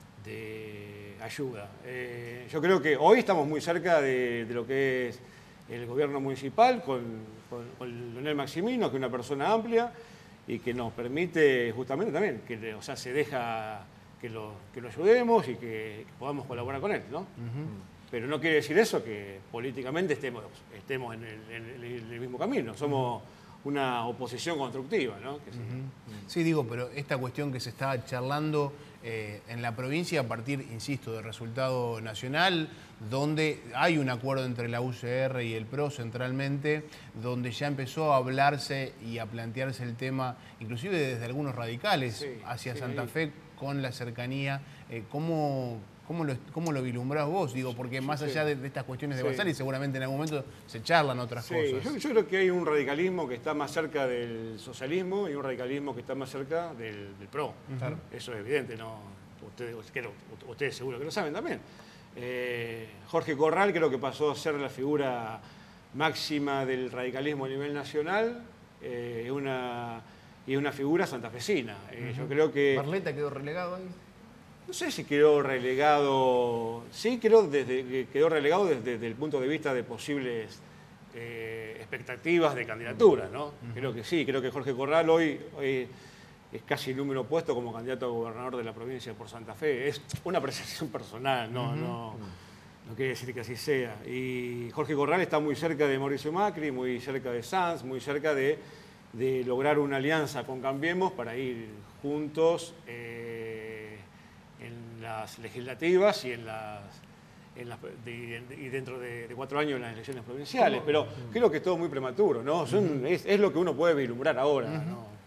de ayuda. Eh, yo creo que hoy estamos muy cerca de, de lo que es el gobierno municipal con, con, con Leonel Maximino, que es una persona amplia y que nos permite justamente también, que o sea, se deja que lo, que lo ayudemos y que, que podamos colaborar con él, ¿no? Uh-huh. Pero no quiere decir eso que políticamente estemos, estemos en, el, en el mismo camino. Somos una oposición constructiva, ¿no? Que sí. Uh-huh. Sí, digo, pero esta cuestión que se está charlando eh, en la provincia a partir, insisto, del resultado nacional, donde hay un acuerdo entre la U C R y el P R O centralmente, donde ya empezó a hablarse y a plantearse el tema, inclusive desde algunos radicales, sí, hacia sí. Santa Fe, con la cercanía. Eh, ¿cómo, cómo, lo, ¿Cómo lo vislumbrás vos? Digo, porque más allá de, de estas cuestiones de sí. basal, y seguramente en algún momento se charlan otras sí. cosas. Yo, yo creo que hay un radicalismo que está más cerca del socialismo y un radicalismo que está más cerca del, del P R O. Claro. Eso es evidente, ¿no? Ustedes, creo, ustedes seguro que lo saben también. Eh, Jorge Corral creo que pasó a ser la figura máxima del radicalismo a nivel nacional, eh, es una, y una figura santafesina. Eh, uh-huh. Yo creo que... ¿Barletta quedó relegado ahí? No sé si quedó relegado, sí creo que quedó relegado desde, desde el punto de vista de posibles eh, expectativas de candidatura, ¿no? Uh-huh. Creo que sí, creo que Jorge Corral hoy... hoy es casi el número opuesto como candidato a gobernador de la provincia por Santa Fe. Es una apreciación personal, no, uh-huh. no, no quiere decir que así sea. Y Jorge Corral está muy cerca de Mauricio Macri, muy cerca de Sanz, muy cerca de, de lograr una alianza con Cambiemos para ir juntos eh, en las legislativas y en las... En las de, de, y dentro de, de cuatro años en las elecciones provinciales. Pero uh-huh. creo que es todo muy prematuro, ¿no? Son, uh-huh. es, es lo que uno puede vislumbrar ahora, uh-huh. ¿no?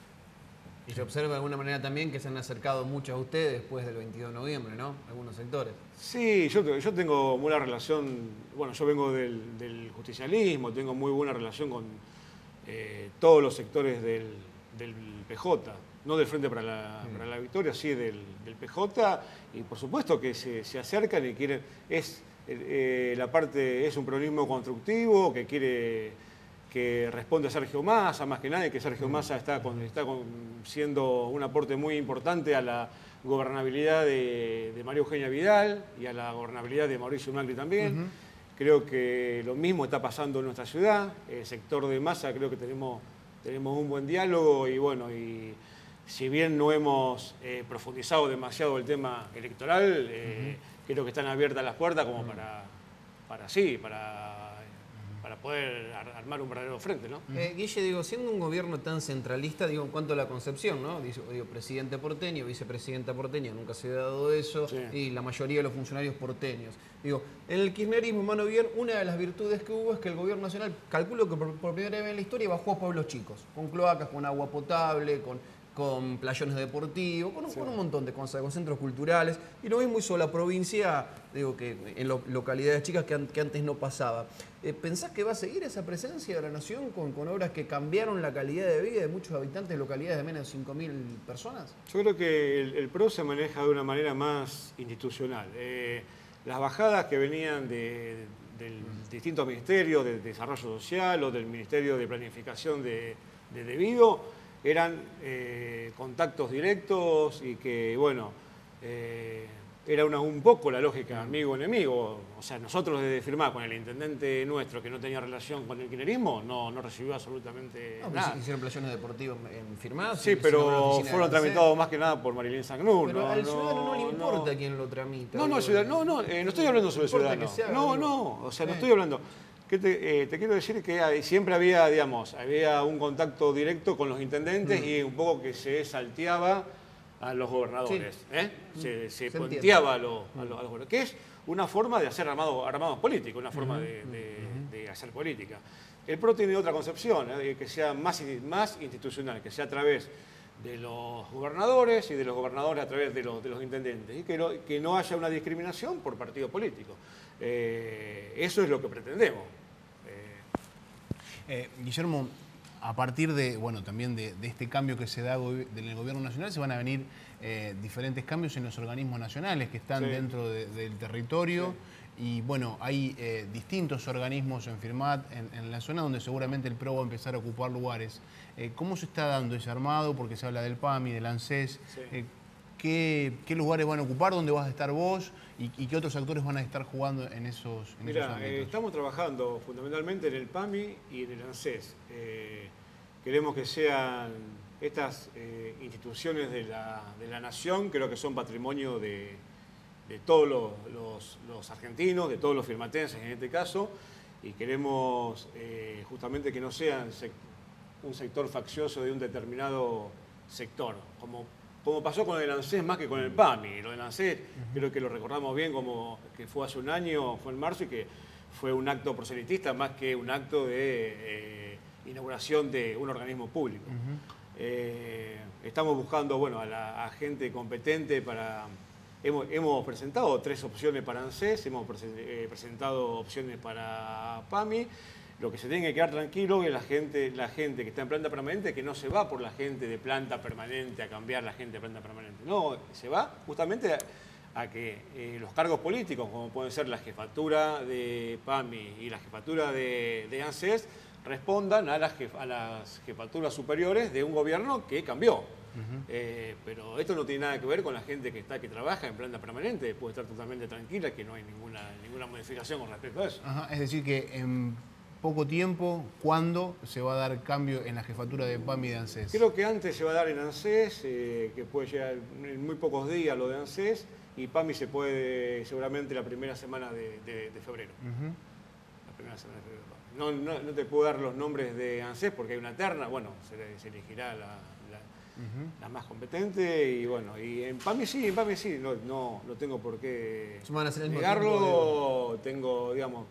Y se observa de alguna manera también que se han acercado muchos a ustedes después del veintidós de noviembre, ¿no? Algunos sectores. Sí, yo, yo tengo buena relación, bueno, yo vengo del, del justicialismo, tengo muy buena relación con eh, todos los sectores del, del P J, no del Frente para la, sí. para la Victoria, sí del, del P J, y por supuesto que se, se acercan y quieren, es eh, la parte, es un peronismo constructivo que quiere... que responde a Sergio Massa, más que nada, y que Sergio Massa está, con, está con, siendo un aporte muy importante a la gobernabilidad de, de María Eugenia Vidal y a la gobernabilidad de Mauricio Macri también. Uh-huh. Creo que lo mismo está pasando en nuestra ciudad. El sector de Massa creo que tenemos, tenemos un buen diálogo y bueno, y si bien no hemos eh, profundizado demasiado el tema electoral, eh, uh-huh. creo que están abiertas las puertas como uh-huh. para, para sí, para... para poder armar un verdadero frente, ¿no? Eh, Guille, digo, siendo un gobierno tan centralista, digo, en cuanto a la concepción, ¿no? Digo, digo presidente porteño, vicepresidenta porteña, nunca se ha dado eso, sí. y la mayoría de los funcionarios porteños. Digo, en el kirchnerismo, mano bien, una de las virtudes que hubo es que el gobierno nacional, calculo que por, por primera vez en la historia, bajó a pueblos chicos, con cloacas, con agua potable, con... con playones deportivos, con, sí. con un montón de cosas, con centros culturales, y lo mismo hizo la provincia, digo que en lo, localidades chicas que, an, que antes no pasaba. Eh, ¿Pensás que va a seguir esa presencia de la nación con, con obras que cambiaron la calidad de vida de muchos habitantes de localidades de menos de cinco mil personas? Yo creo que el, el P R O se maneja de una manera más institucional. Eh, las bajadas que venían de, de, de distintos ministerios, de Desarrollo Social o del Ministerio de Planificación de, de Debido, eran eh, contactos directos y que, bueno, eh, era una, un poco la lógica amigo-enemigo. O sea, nosotros desde Firmá, con el intendente nuestro que no tenía relación con el kirchnerismo, no, no recibió absolutamente no, nada. ¿Hicieron playones deportivos en Firmá? Sí, pero fueron tramitados más que nada por Marilyn Sangnur. Pero no, al ciudadano no, no le importa no, quién lo tramita. No, no, ciudadano, no, no, eh, no estoy hablando sobre ciudadanos. No, no, o sea, no estoy hablando... ¿Qué te, eh, te quiero decir que hay, siempre había, digamos, había un contacto directo con los intendentes mm. y un poco que se salteaba a los gobernadores, sí. ¿eh? se, se, se puenteaba a los, a, los, a los gobernadores, que es una forma de hacer armado, armados políticos, una forma uh-huh. de, de, de hacer política. El P R O tiene otra concepción, ¿eh? que sea más, más institucional, que sea a través de los gobernadores y de los gobernadores a través de los, de los intendentes, y que no, que no haya una discriminación por partido político. Eh, eso es lo que pretendemos. Eh. Eh, Guillermo, a partir de, bueno, también de, de este cambio que se da en el gobierno nacional, se van a venir eh, diferentes cambios en los organismos nacionales que están sí. dentro de, del territorio. Sí. Y bueno, hay eh, distintos organismos en Firmat, en, en la zona donde seguramente el P R O va a empezar a ocupar lugares. Eh, ¿Cómo se está dando ese armado? Porque se habla del P A M I, del ANSES. Sí. Eh, ¿qué, ¿Qué lugares van a ocupar? ¿Dónde vas a estar vos? ¿Y, y qué otros actores van a estar jugando en esos, en Mirá, esos ámbitos? Eh, estamos trabajando fundamentalmente en el P A M I y en el ANSES. Eh, queremos que sean estas eh, instituciones de la, de la nación, creo que son patrimonio de... de todos los, los, los argentinos, de todos los firmatenses en este caso, y queremos eh, justamente que no sean sec un sector faccioso de un determinado sector, como, como pasó con el ANSES más que con el P A M I. Lo del ANSES uh-huh. creo que lo recordamos bien, como que fue hace un año, fue en marzo, y que fue un acto proselitista más que un acto de eh, inauguración de un organismo público. Uh-huh. eh, estamos buscando bueno, a la a gente competente para... Hemos, hemos presentado tres opciones para ANSES, hemos presen, eh, presentado opciones para P A M I. Lo que se tiene que quedar tranquilo es la gente, la gente que está en planta permanente, que no se va por la gente de planta permanente a cambiar la gente de planta permanente. No, se va justamente a, a que eh, los cargos políticos, como pueden ser la jefatura de P A M I y la jefatura de, de ANSES, respondan a las, jef, a las jefaturas superiores de un gobierno que cambió. Uh-huh. eh, pero esto no tiene nada que ver con la gente que está que trabaja en planta permanente, puede estar totalmente tranquila, que no hay ninguna, ninguna modificación con respecto a eso. Ajá, es decir que en poco tiempo, ¿cuándo se va a dar cambio en la jefatura de P A M I y de ANSES? Creo que antes se va a dar en ANSES, eh, que puede llegar en muy pocos días lo de ANSES, y P A M I se puede seguramente la primera semana de, de, de febrero. Uh-huh. La primera semana de febrero. No, no, no te puedo dar los nombres de ANSES porque hay una terna, bueno, se, se elegirá la... Uh-huh. la más competente y bueno, y en P A M I sí, en P A M I sí, no, no, no tengo por qué negarlo, tengo, digamos...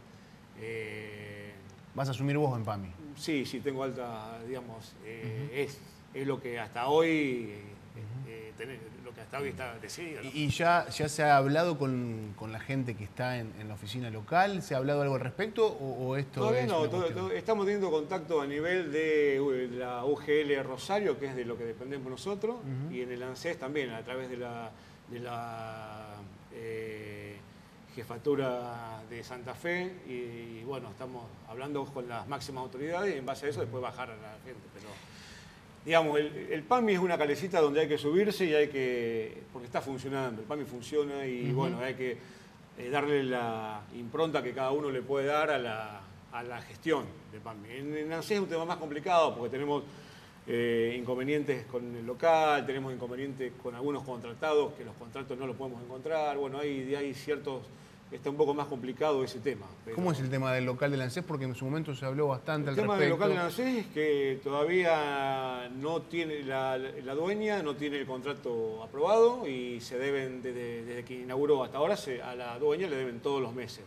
Eh, ¿Vas a asumir vos en P A M I? Sí, sí, tengo alta, digamos, eh, uh-huh. es, es lo que hasta hoy, uh-huh. eh, tener, lo que hasta hoy está decidido, ¿no? ¿Y ya, ya se ha hablado con, con la gente que está en, en la oficina local? ¿Se ha hablado algo al respecto o, o esto Todavía es no, todo, todo, estamos teniendo contacto a nivel de la U G L Rosario, que es de lo que dependemos nosotros, uh-huh. y en el ANSES también, a través de la, de la eh, jefatura de Santa Fe, y, y bueno, estamos hablando con las máximas autoridades y en base a eso después bajar a la gente. Pero, digamos, el, el P A M I es una calecita donde hay que subirse y hay que... porque está funcionando, el P A M I funciona y uh-huh. bueno, hay que eh, darle la impronta que cada uno le puede dar a la, a la gestión del P A M I. En, en ANSES es un tema más complicado porque tenemos eh, inconvenientes con el local, tenemos inconvenientes con algunos contratados, que los contratos no los podemos encontrar, bueno, hay, hay ciertos... Está un poco más complicado ese tema. Pero... ¿Cómo es el tema del local del ANSES? Porque en su momento se habló bastante al respecto. El tema del local del ANSES es que todavía no tiene la, la dueña no tiene el contrato aprobado y se deben, desde, desde que inauguró hasta ahora, se, a la dueña le deben todos los meses.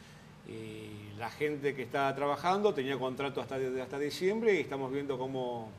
Y la gente que está trabajando tenía contrato hasta, hasta diciembre y estamos viendo cómo...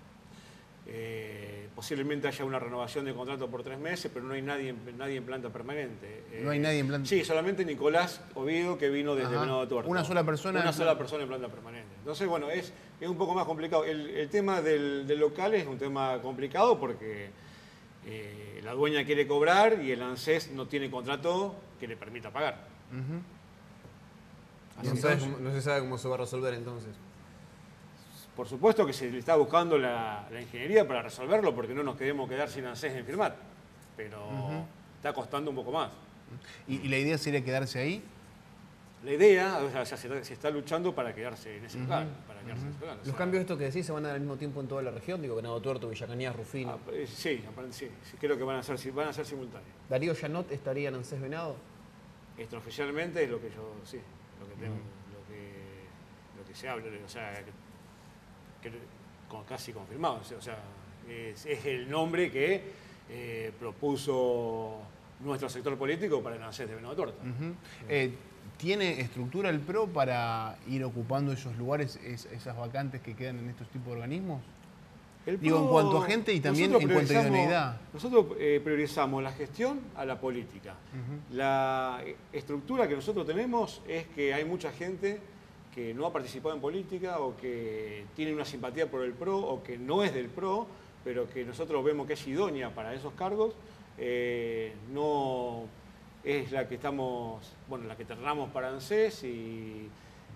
Eh, posiblemente haya una renovación de contrato por tres meses, pero no hay nadie en, nadie en planta permanente. ¿No hay nadie en planta? Sí, solamente Nicolás Oviedo, que vino desde Venado Tuerto. ¿Una sola persona? Una sola persona en planta permanente. Entonces, bueno, es, es un poco más complicado. El, el tema del, del local es un tema complicado porque eh, la dueña quiere cobrar y el ANSES no tiene contrato que le permita pagar. Uh-huh. no, sabe cómo, no se sabe cómo se va a resolver entonces. Por supuesto que se le está buscando la, la ingeniería para resolverlo porque no nos queremos quedar sin ANSES en Firmat, pero uh-huh. está costando un poco más. ¿Y, ¿Y la idea sería quedarse ahí? La idea, o sea, se, se está luchando para quedarse en ese uh-huh. lugar. Para quedarse uh-huh. en ese lugar. ¿Los sea, cambios estos que decís se van a dar al mismo tiempo en toda la región? Digo, Venado Tuerto, Villa Cañas, Rufino. Ah, sí, sí, sí, creo que van a ser, van a ser simultáneos. ¿Darío Janot estaría en ANSES Venado? Extraoficialmente es lo que yo, sí, lo que tengo, uh-huh. lo, que, lo que se habla, o sea... Que, Que, casi confirmado, o sea, es, es el nombre que eh, propuso nuestro sector político para el ANSES de Venado Tuerto. Uh-huh. eh, ¿Tiene estructura el P R O para ir ocupando esos lugares, es, esas vacantes que quedan en estos tipos de organismos? El Digo, en cuanto a gente y también en cuanto a idoneidad. Nosotros eh, priorizamos la gestión a la política. Uh-huh. La estructura que nosotros tenemos es que hay mucha gente que no ha participado en política o que tiene una simpatía por el P R O o que no es del P R O, pero que nosotros vemos que es idónea para esos cargos, eh, no es la que estamos, bueno, la que ternamos para ANSES y,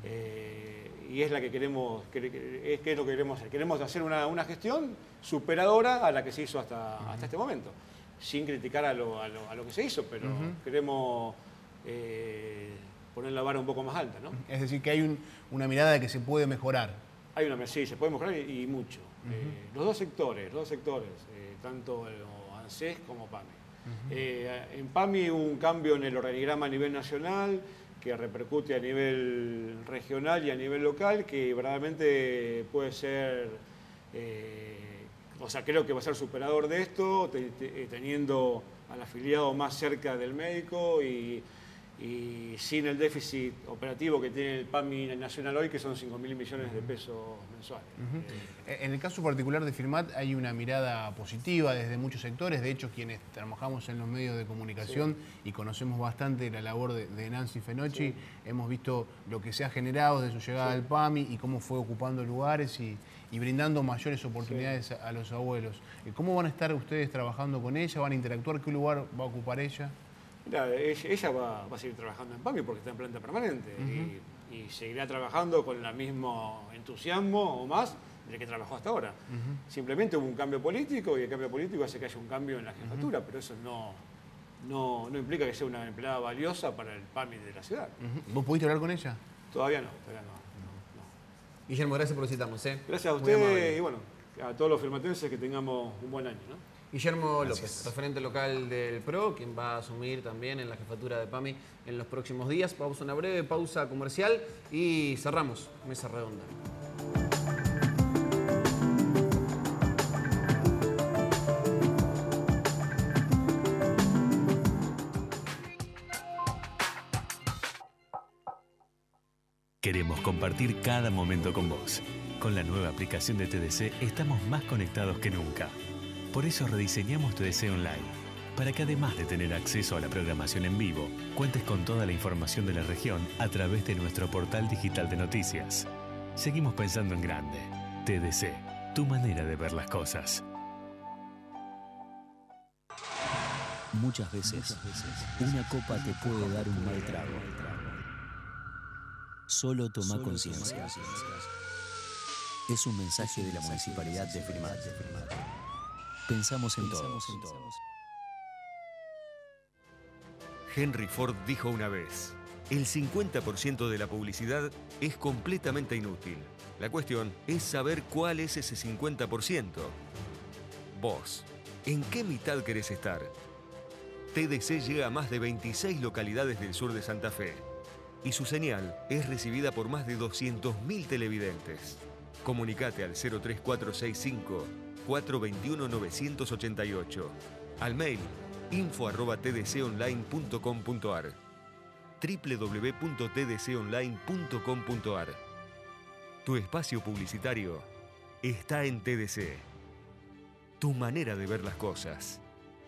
eh, y es la que queremos, que, que, es, que es lo que queremos hacer. Queremos hacer una, una gestión superadora a la que se hizo hasta, uh-huh. hasta este momento, sin criticar a lo, a lo, a lo que se hizo, pero uh-huh. queremos eh, poner la vara un poco más alta, ¿no? Es decir, que hay un, una mirada de que se puede mejorar. Hay una, sí, se puede mejorar y, y mucho. Uh-huh. eh, los dos sectores, los dos sectores, eh, tanto ANSES como PAMI. Uh-huh. eh, en PAMI hubo un cambio en el organigrama a nivel nacional que repercute a nivel regional y a nivel local, que verdaderamente puede ser, eh, o sea, creo que va a ser superador de esto, te, te, teniendo al afiliado más cerca del médico y, y sin el déficit operativo que tiene el PAMI nacional hoy, que son cinco mil millones de pesos mensuales. Uh-huh. eh, en el caso particular de Firmat hay una mirada positiva desde muchos sectores. De hecho, quienes trabajamos en los medios de comunicación sí. y conocemos bastante la labor de, de Nancy Fenocchi, sí. hemos visto lo que se ha generado desde su llegada sí. al PAMI y cómo fue ocupando lugares y, y brindando mayores oportunidades sí. a, a los abuelos. ¿Cómo van a estar ustedes trabajando con ella? ¿Van a interactuar? ¿Qué lugar va a ocupar ella? Mira, ella, ella va, va a seguir trabajando en PAMI porque está en planta permanente uh-huh. y, y seguirá trabajando con el mismo entusiasmo o más del que trabajó hasta ahora. Uh-huh. Simplemente hubo un cambio político y el cambio político hace que haya un cambio en la jefatura, uh-huh. pero eso no, no, no implica que sea una empleada valiosa para el PAMI de la ciudad. Uh-huh. ¿Vos pudiste hablar con ella? Todavía no, todavía no. no, no. Guillermo, gracias por visitarnos. ¿eh? Gracias a ustedes y bueno, a todos los firmatenses que tengamos un buen año, ¿no? Guillermo López, Gracias. referente local del P R O, quien va a asumir también en la jefatura de PAMI en los próximos días. Vamos a una breve pausa comercial y cerramos Mesa Redonda. Queremos compartir cada momento con vos. Con la nueva aplicación de T D C estamos más conectados que nunca. Por eso rediseñamos T D C Online, para que además de tener acceso a la programación en vivo, cuentes con toda la información de la región a través de nuestro portal digital de noticias. Seguimos pensando en grande. T D C, tu manera de ver las cosas. Muchas veces, una copa te puede dar un mal trago. Solo toma conciencia. Es un mensaje de la Municipalidad de Firmat. Pensamos en todos. Henry Ford dijo una vez, el cincuenta por ciento de la publicidad es completamente inútil. La cuestión es saber cuál es ese cincuenta por ciento. Vos, ¿en qué mitad querés estar? T D C llega a más de veintiséis localidades del sur de Santa Fe y su señal es recibida por más de doscientos mil televidentes. Comunicate al cero tres cuatro seis cinco, cuatro dos uno, nueve ocho ocho, al mail info arroba t d c online punto com punto a r, doble u doble u doble u punto t d c online punto com punto a r. Tu espacio publicitario está en T D C. Tu manera de ver las cosas.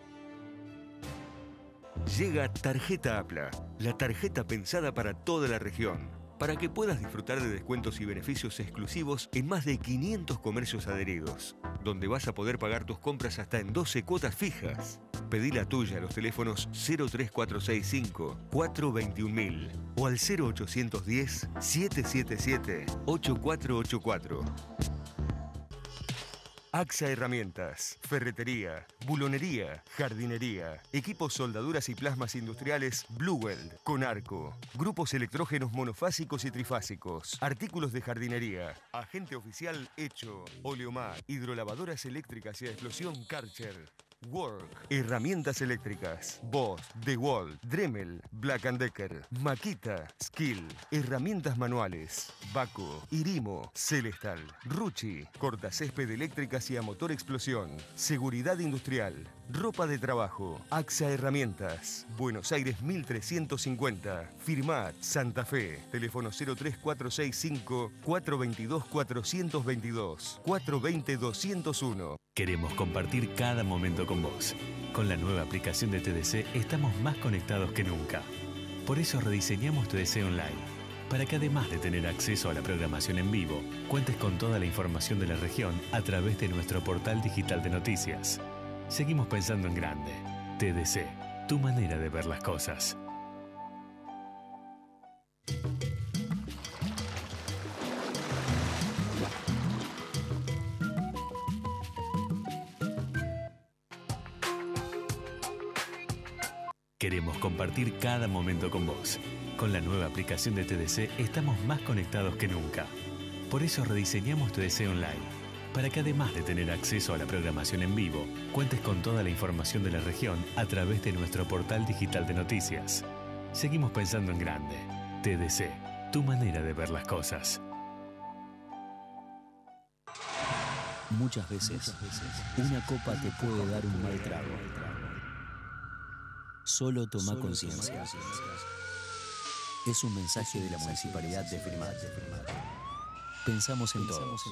Llega Tarjeta APLA, la tarjeta pensada para toda la región, para que puedas disfrutar de descuentos y beneficios exclusivos en más de quinientos comercios adheridos, donde vas a poder pagar tus compras hasta en doce cuotas fijas. Pedí la tuya a los teléfonos cero tres cuatro seis cinco, cuatro dos uno mil o al cero ochocientos diez, siete siete siete, ocho cuatro ocho cuatro. AXA Herramientas, ferretería, bulonería, jardinería, equipos soldaduras y plasmas industriales Blueweld, Conarco, grupos electrógenos monofásicos y trifásicos, artículos de jardinería, agente oficial Hecho, Oleomar, hidrolavadoras eléctricas y a explosión Karcher. Work, herramientas eléctricas, Bosch, DeWalt, Dremel, Black and Decker, Makita, Skill, herramientas manuales, Baco, Irimo, Celestal, Rucci, cortacésped eléctricas y a motor explosión, seguridad industrial, ropa de trabajo, AXA Herramientas, Buenos Aires mil trescientos cincuenta, Firmat, Santa Fe, teléfono cero tres cuatro seis cinco, cuatro dos dos, cuatro dos dos, cuatro dos cero, dos cero uno. Queremos compartir cada momento con vos. Con la nueva aplicación de T D C estamos más conectados que nunca. Por eso rediseñamos T D C Online, para que además de tener acceso a la programación en vivo, cuentes con toda la información de la región a través de nuestro portal digital de noticias. Seguimos pensando en grande. T D C, tu manera de ver las cosas. Queremos compartir cada momento con vos. Con la nueva aplicación de T D C estamos más conectados que nunca. Por eso rediseñamos T D C Online, para que además de tener acceso a la programación en vivo, cuentes con toda la información de la región a través de nuestro portal digital de noticias. Seguimos pensando en grande. T D C, tu manera de ver las cosas. Muchas veces, una copa te puede dar un mal trago. Solo toma conciencia. Es un mensaje de la Municipalidad de Firmat. Pensamos en todos.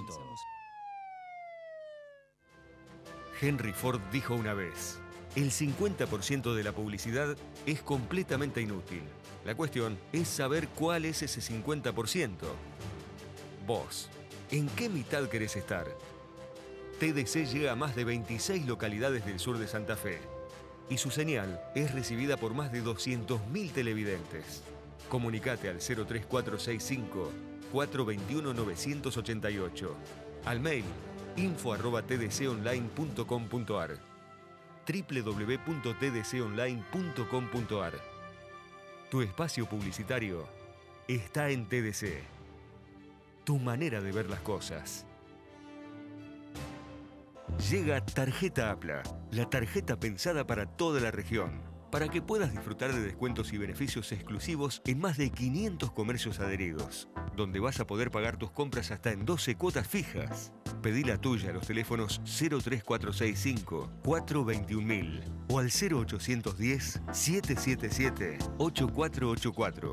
Henry Ford dijo una vez, el cincuenta por ciento de la publicidad es completamente inútil. La cuestión es saber cuál es ese cincuenta por ciento. Vos, ¿en qué mitad querés estar? T D C llega a más de veintiséis localidades del sur de Santa Fe y su señal es recibida por más de doscientos mil televidentes. Comunicate al cero tres cuatro seis cinco, cuatro dos uno, nueve ocho ocho, al mail info arroba t d c online punto com punto a r, w w w punto t d c online punto com punto a r. Tu espacio publicitario está en T D C. Tu manera de ver las cosas. Llega Tarjeta APLA, la tarjeta pensada para toda la región, para que puedas disfrutar de descuentos y beneficios exclusivos en más de quinientos comercios adheridos, donde vas a poder pagar tus compras hasta en doce cuotas fijas. Pedí la tuya a los teléfonos cero tres cuatro seis cinco, cuatro dos uno mil o al cero ochocientos diez, siete siete siete, ocho cuatro ocho cuatro.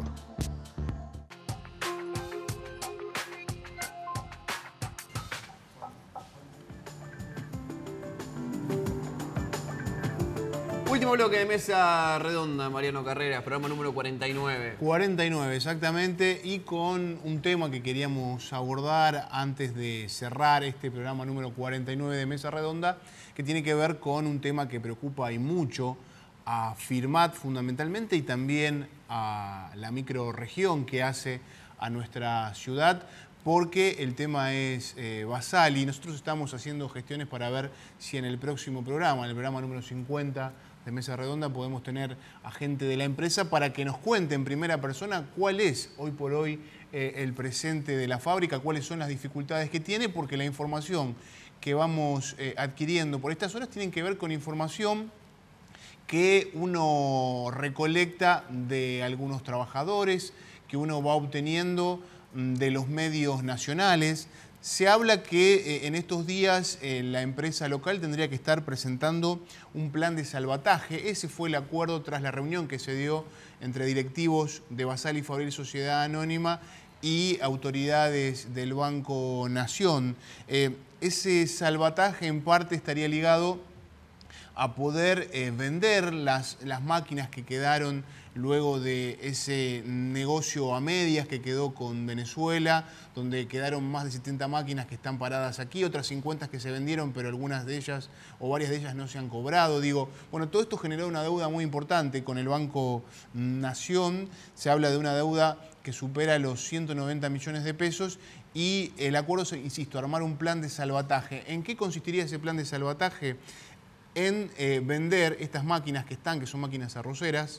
Último bloque de Mesa Redonda, Mariano Carreras, programa número cuarenta y nueve. cuarenta y nueve, exactamente, y con un tema que queríamos abordar antes de cerrar este programa número cuarenta y nueve de Mesa Redonda, que tiene que ver con un tema que preocupa y mucho a Firmat fundamentalmente y también a la microrregión que hace a nuestra ciudad, porque el tema es eh, basal y nosotros estamos haciendo gestiones para ver si en el próximo programa, en el programa número cincuenta de Mesa Redonda, podemos tener a gente de la empresa para que nos cuente en primera persona cuál es hoy por hoy eh, el presente de la fábrica, cuáles son las dificultades que tiene, porque la información que vamos eh, adquiriendo por estas horas tienen que ver con información que uno recolecta de algunos trabajadores, que uno va obteniendo de los medios nacionales. Se habla que eh, en estos días eh, la empresa local tendría que estar presentando un plan de salvataje. Ese fue el acuerdo tras la reunión que se dio entre directivos de Basal y Fabril Sociedad Anónima y autoridades del Banco Nación. Eh, ese salvataje en parte estaría ligado a poder eh, vender las, las máquinas que quedaron luego de ese negocio a medias que quedó con Venezuela, donde quedaron más de setenta máquinas que están paradas aquí, otras cincuenta que se vendieron, pero algunas de ellas o varias de ellas no se han cobrado. Digo, bueno, todo esto generó una deuda muy importante con el Banco Nación. Se habla de una deuda que supera los ciento noventa millones de pesos y el acuerdo, insisto, armar un plan de salvataje. ¿En qué consistiría ese plan de salvataje? En eh, vender estas máquinas que están, que son máquinas arroceras,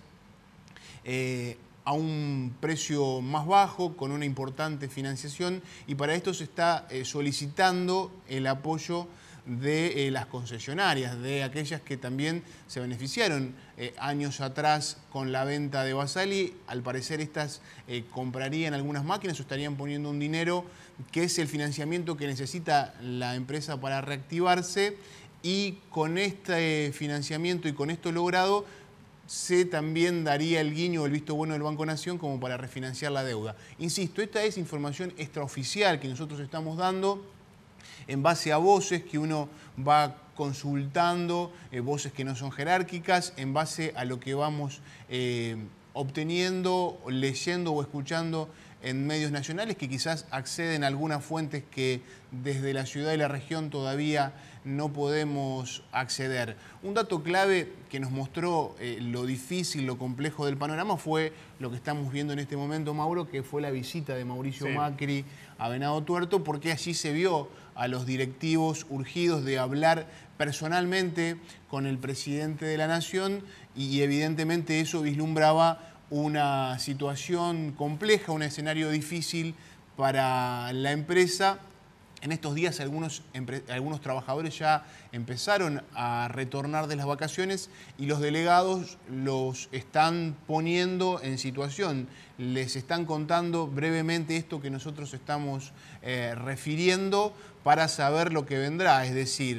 eh, a un precio más bajo, con una importante financiación, y para esto se está eh, solicitando el apoyo de eh, las concesionarias, de aquellas que también se beneficiaron eh, años atrás con la venta de Basali. Al parecer estas eh, comprarían algunas máquinas o estarían poniendo un dinero que es el financiamiento que necesita la empresa para reactivarse, y con este financiamiento y con esto logrado se también daría el guiño o el visto bueno del Banco Nación como para refinanciar la deuda. Insisto, esta es información extraoficial que nosotros estamos dando en base a voces que uno va consultando, eh, voces que no son jerárquicas, en base a lo que vamos eh, obteniendo, leyendo o escuchando en medios nacionales que quizás acceden a algunas fuentes que desde la ciudad y la región todavía no podemos acceder. Un dato clave que nos mostró eh, lo difícil, lo complejo del panorama fue lo que estamos viendo en este momento, Mauro, que fue la visita de Mauricio Sí. Macri a Venado Tuerto, porque allí se vio a los directivos urgidos de hablar personalmente con el presidente de la Nación y evidentemente eso vislumbraba una situación compleja, un escenario difícil para la empresa. En estos días algunos, algunos trabajadores ya empezaron a retornar de las vacaciones y los delegados los están poniendo en situación. Les están contando brevemente esto que nosotros estamos eh, refiriendo para saber lo que vendrá. Es decir,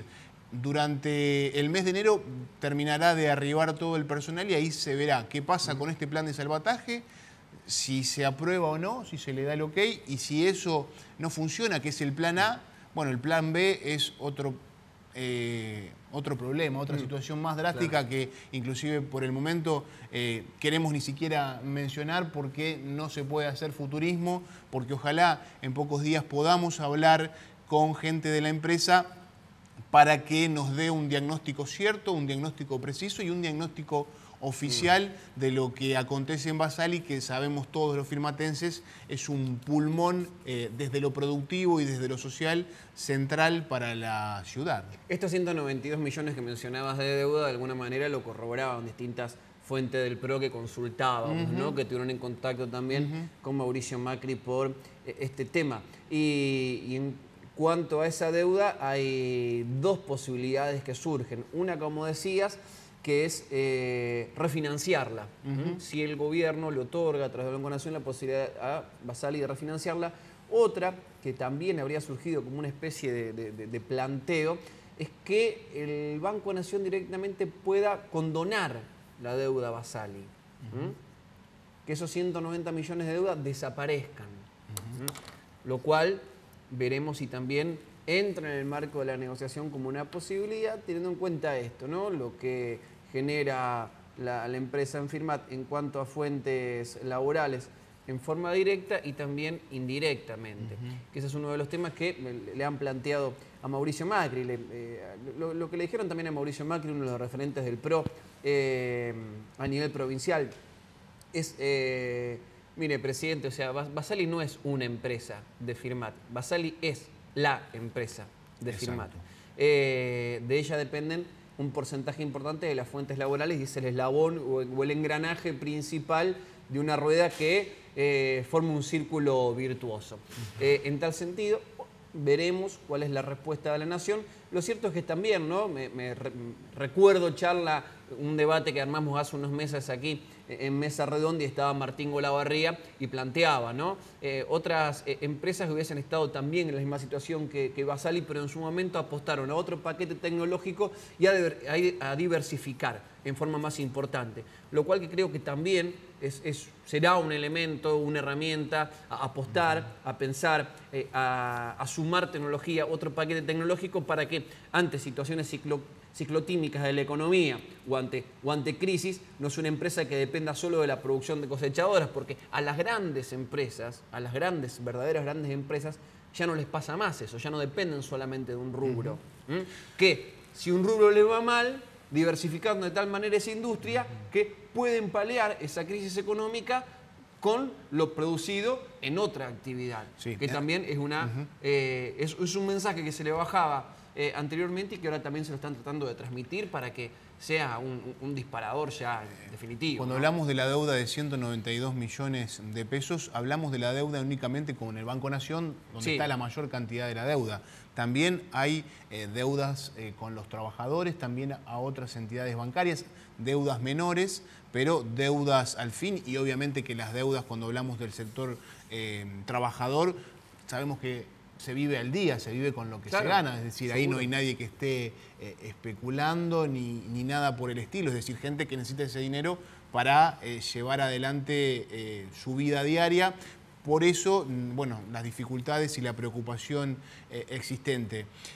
durante el mes de enero terminará de arribar todo el personal y ahí se verá qué pasa con este plan de salvataje, si se aprueba o no, si se le da el ok, y si eso no funciona, que es el plan A, bueno, el plan B es otro, eh, otro problema, otra mm. situación más drástica claro. que inclusive por el momento eh, queremos ni siquiera mencionar porque no se puede hacer futurismo, porque ojalá en pocos días podamos hablar con gente de la empresa para que nos dé un diagnóstico cierto, un diagnóstico preciso y un diagnóstico oficial de lo que acontece en Basali, que sabemos todos los firmatenses, es un pulmón eh, desde lo productivo y desde lo social central para la ciudad. Estos ciento noventa y dos millones que mencionabas de deuda, de alguna manera lo corroboraban distintas fuentes del P R O que consultábamos, uh-huh. ¿no? Que tuvieron en contacto también uh-huh. con Mauricio Macri por eh, este tema. Y, y en cuanto a esa deuda, hay dos posibilidades que surgen. Una, como decías, que es eh, refinanciarla. Uh-huh. Si el gobierno le otorga a través del Banco Nación la posibilidad a Basali de refinanciarla. Otra, que también habría surgido como una especie de, de, de planteo, es que el Banco Nación directamente pueda condonar la deuda a Basali. Uh-huh. ¿Mm? Que esos ciento noventa millones de deuda desaparezcan. Uh-huh. Lo cual veremos si también entra en el marco de la negociación como una posibilidad, teniendo en cuenta esto, ¿no? Lo que genera la, la empresa en Firmat en cuanto a fuentes laborales en forma directa y también indirectamente. Uh-huh. Que ese es uno de los temas que le han planteado a Mauricio Macri. Le, eh, lo, lo que le dijeron también a Mauricio Macri, uno de los referentes del P R O eh, a nivel provincial, es... Eh, mire, presidente, o sea, Basali no es una empresa de Firmat. Basali es la empresa de Firmat. Eh, de ella dependen un porcentaje importante de las fuentes laborales y es el eslabón o el engranaje principal de una rueda que eh, forma un círculo virtuoso. Eh, en tal sentido, veremos cuál es la respuesta de la Nación. Lo cierto es que también, ¿no? Me, me re, recuerdo charla, un debate que armamos hace unos meses aquí en Mesa Redonda y estaba Martín Golavarría y planteaba, ¿no? Eh, otras eh, empresas que hubiesen estado también en la misma situación que, que Basali, pero en su momento apostaron a otro paquete tecnológico y a, a, a diversificar en forma más importante. Lo cual que creo que también es, es, será un elemento, una herramienta a apostar, a pensar, eh, a, a sumar tecnología, otro paquete tecnológico para que ante situaciones ciclo, ciclotímicas de la economía o ante, o ante crisis, no es una empresa que dependa solo de la producción de cosechadoras, porque a las grandes empresas, a las grandes, verdaderas grandes empresas, ya no les pasa más eso, ya no dependen solamente de un rubro. Uh-huh. ¿Mm? Que si un rubro le va mal, diversificando de tal manera esa industria que pueden paliar esa crisis económica con lo producido en otra actividad. Sí. Que también es, una, uh-huh. eh, es, es un mensaje que se le bajaba eh, anteriormente y que ahora también se lo están tratando de transmitir para que sea un, un disparador ya definitivo. Cuando ¿no? hablamos de la deuda de ciento noventa y dos millones de pesos, hablamos de la deuda únicamente con el Banco Nación, donde sí. está la mayor cantidad de la deuda. También hay eh, deudas eh, con los trabajadores, también a otras entidades bancarias, deudas menores, pero deudas al fin, y obviamente que las deudas, cuando hablamos del sector eh, trabajador, sabemos que se vive al día, se vive con lo que claro, se gana, es decir, seguro. Ahí no hay nadie que esté eh, especulando ni, ni nada por el estilo, es decir, gente que necesita ese dinero para eh, llevar adelante eh, su vida diaria. Por eso, bueno, las dificultades y la preocupación eh, existente.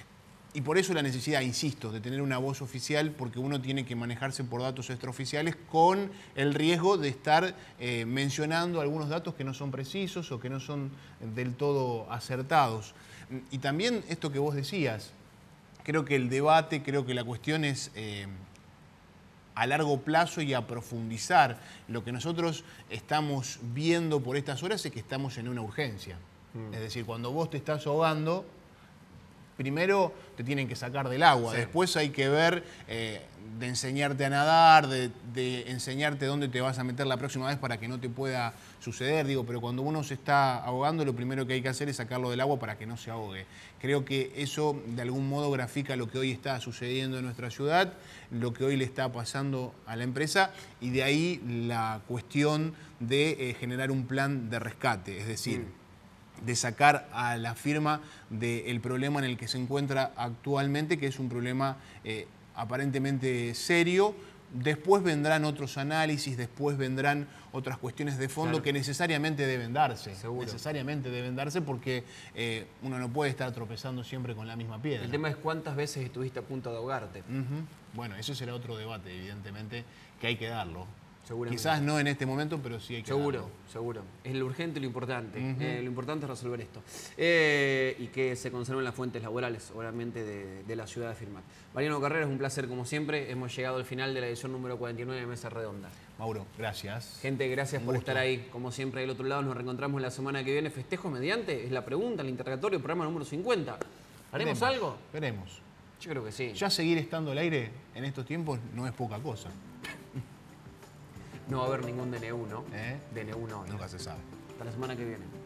Y por eso la necesidad, insisto, de tener una voz oficial, porque uno tiene que manejarse por datos extraoficiales con el riesgo de estar eh, mencionando algunos datos que no son precisos o que no son del todo acertados. Y también esto que vos decías, creo que el debate, creo que la cuestión es eh, a largo plazo y a profundizar. Lo que nosotros estamos viendo por estas horas es que estamos en una urgencia. Mm. Es decir, cuando vos te estás ahogando, primero te tienen que sacar del agua, sí. Después hay que ver eh, de enseñarte a nadar, de, de enseñarte dónde te vas a meter la próxima vez para que no te pueda suceder. Digo, pero cuando uno se está ahogando, lo primero que hay que hacer es sacarlo del agua para que no se ahogue. Creo que eso de algún modo grafica lo que hoy está sucediendo en nuestra ciudad, lo que hoy le está pasando a la empresa y de ahí la cuestión de eh, generar un plan de rescate, es decir, mm. de sacar a la firma del problema en el que se encuentra actualmente, que es un problema eh, aparentemente serio. Después vendrán otros análisis, después vendrán otras cuestiones de fondo claro. que necesariamente deben darse. Seguro. Necesariamente deben darse porque eh, uno no puede estar tropezando siempre con la misma piedra. El tema es cuántas veces estuviste a punto de ahogarte. Uh-huh. Bueno, eso será otro debate, evidentemente, que hay que darlo. Quizás no en este momento, pero sí hay que Seguro, darlo. seguro. Es lo urgente y lo importante. Uh-huh. eh, lo importante es resolver esto. Eh, y que se conserven las fuentes laborales, obviamente, de, de la ciudad de Firmat. Mariano Carrera, es un placer como siempre. Hemos llegado al final de la edición número cuarenta y nueve de Mesa Redonda. Mauro, gracias. Gente, gracias un por gusto. Estar ahí. Como siempre, del otro lado nos reencontramos la semana que viene. ¿Festejo mediante? Es la pregunta, el interrogatorio, programa número cincuenta. ¿Haremos Veremos, algo? Veremos. Yo creo que sí. Ya seguir estando al aire en estos tiempos no es poca cosa. No va a haber ningún D N U, ¿no? ¿Eh? D N U no. Nunca se sabe. Hasta la semana que viene.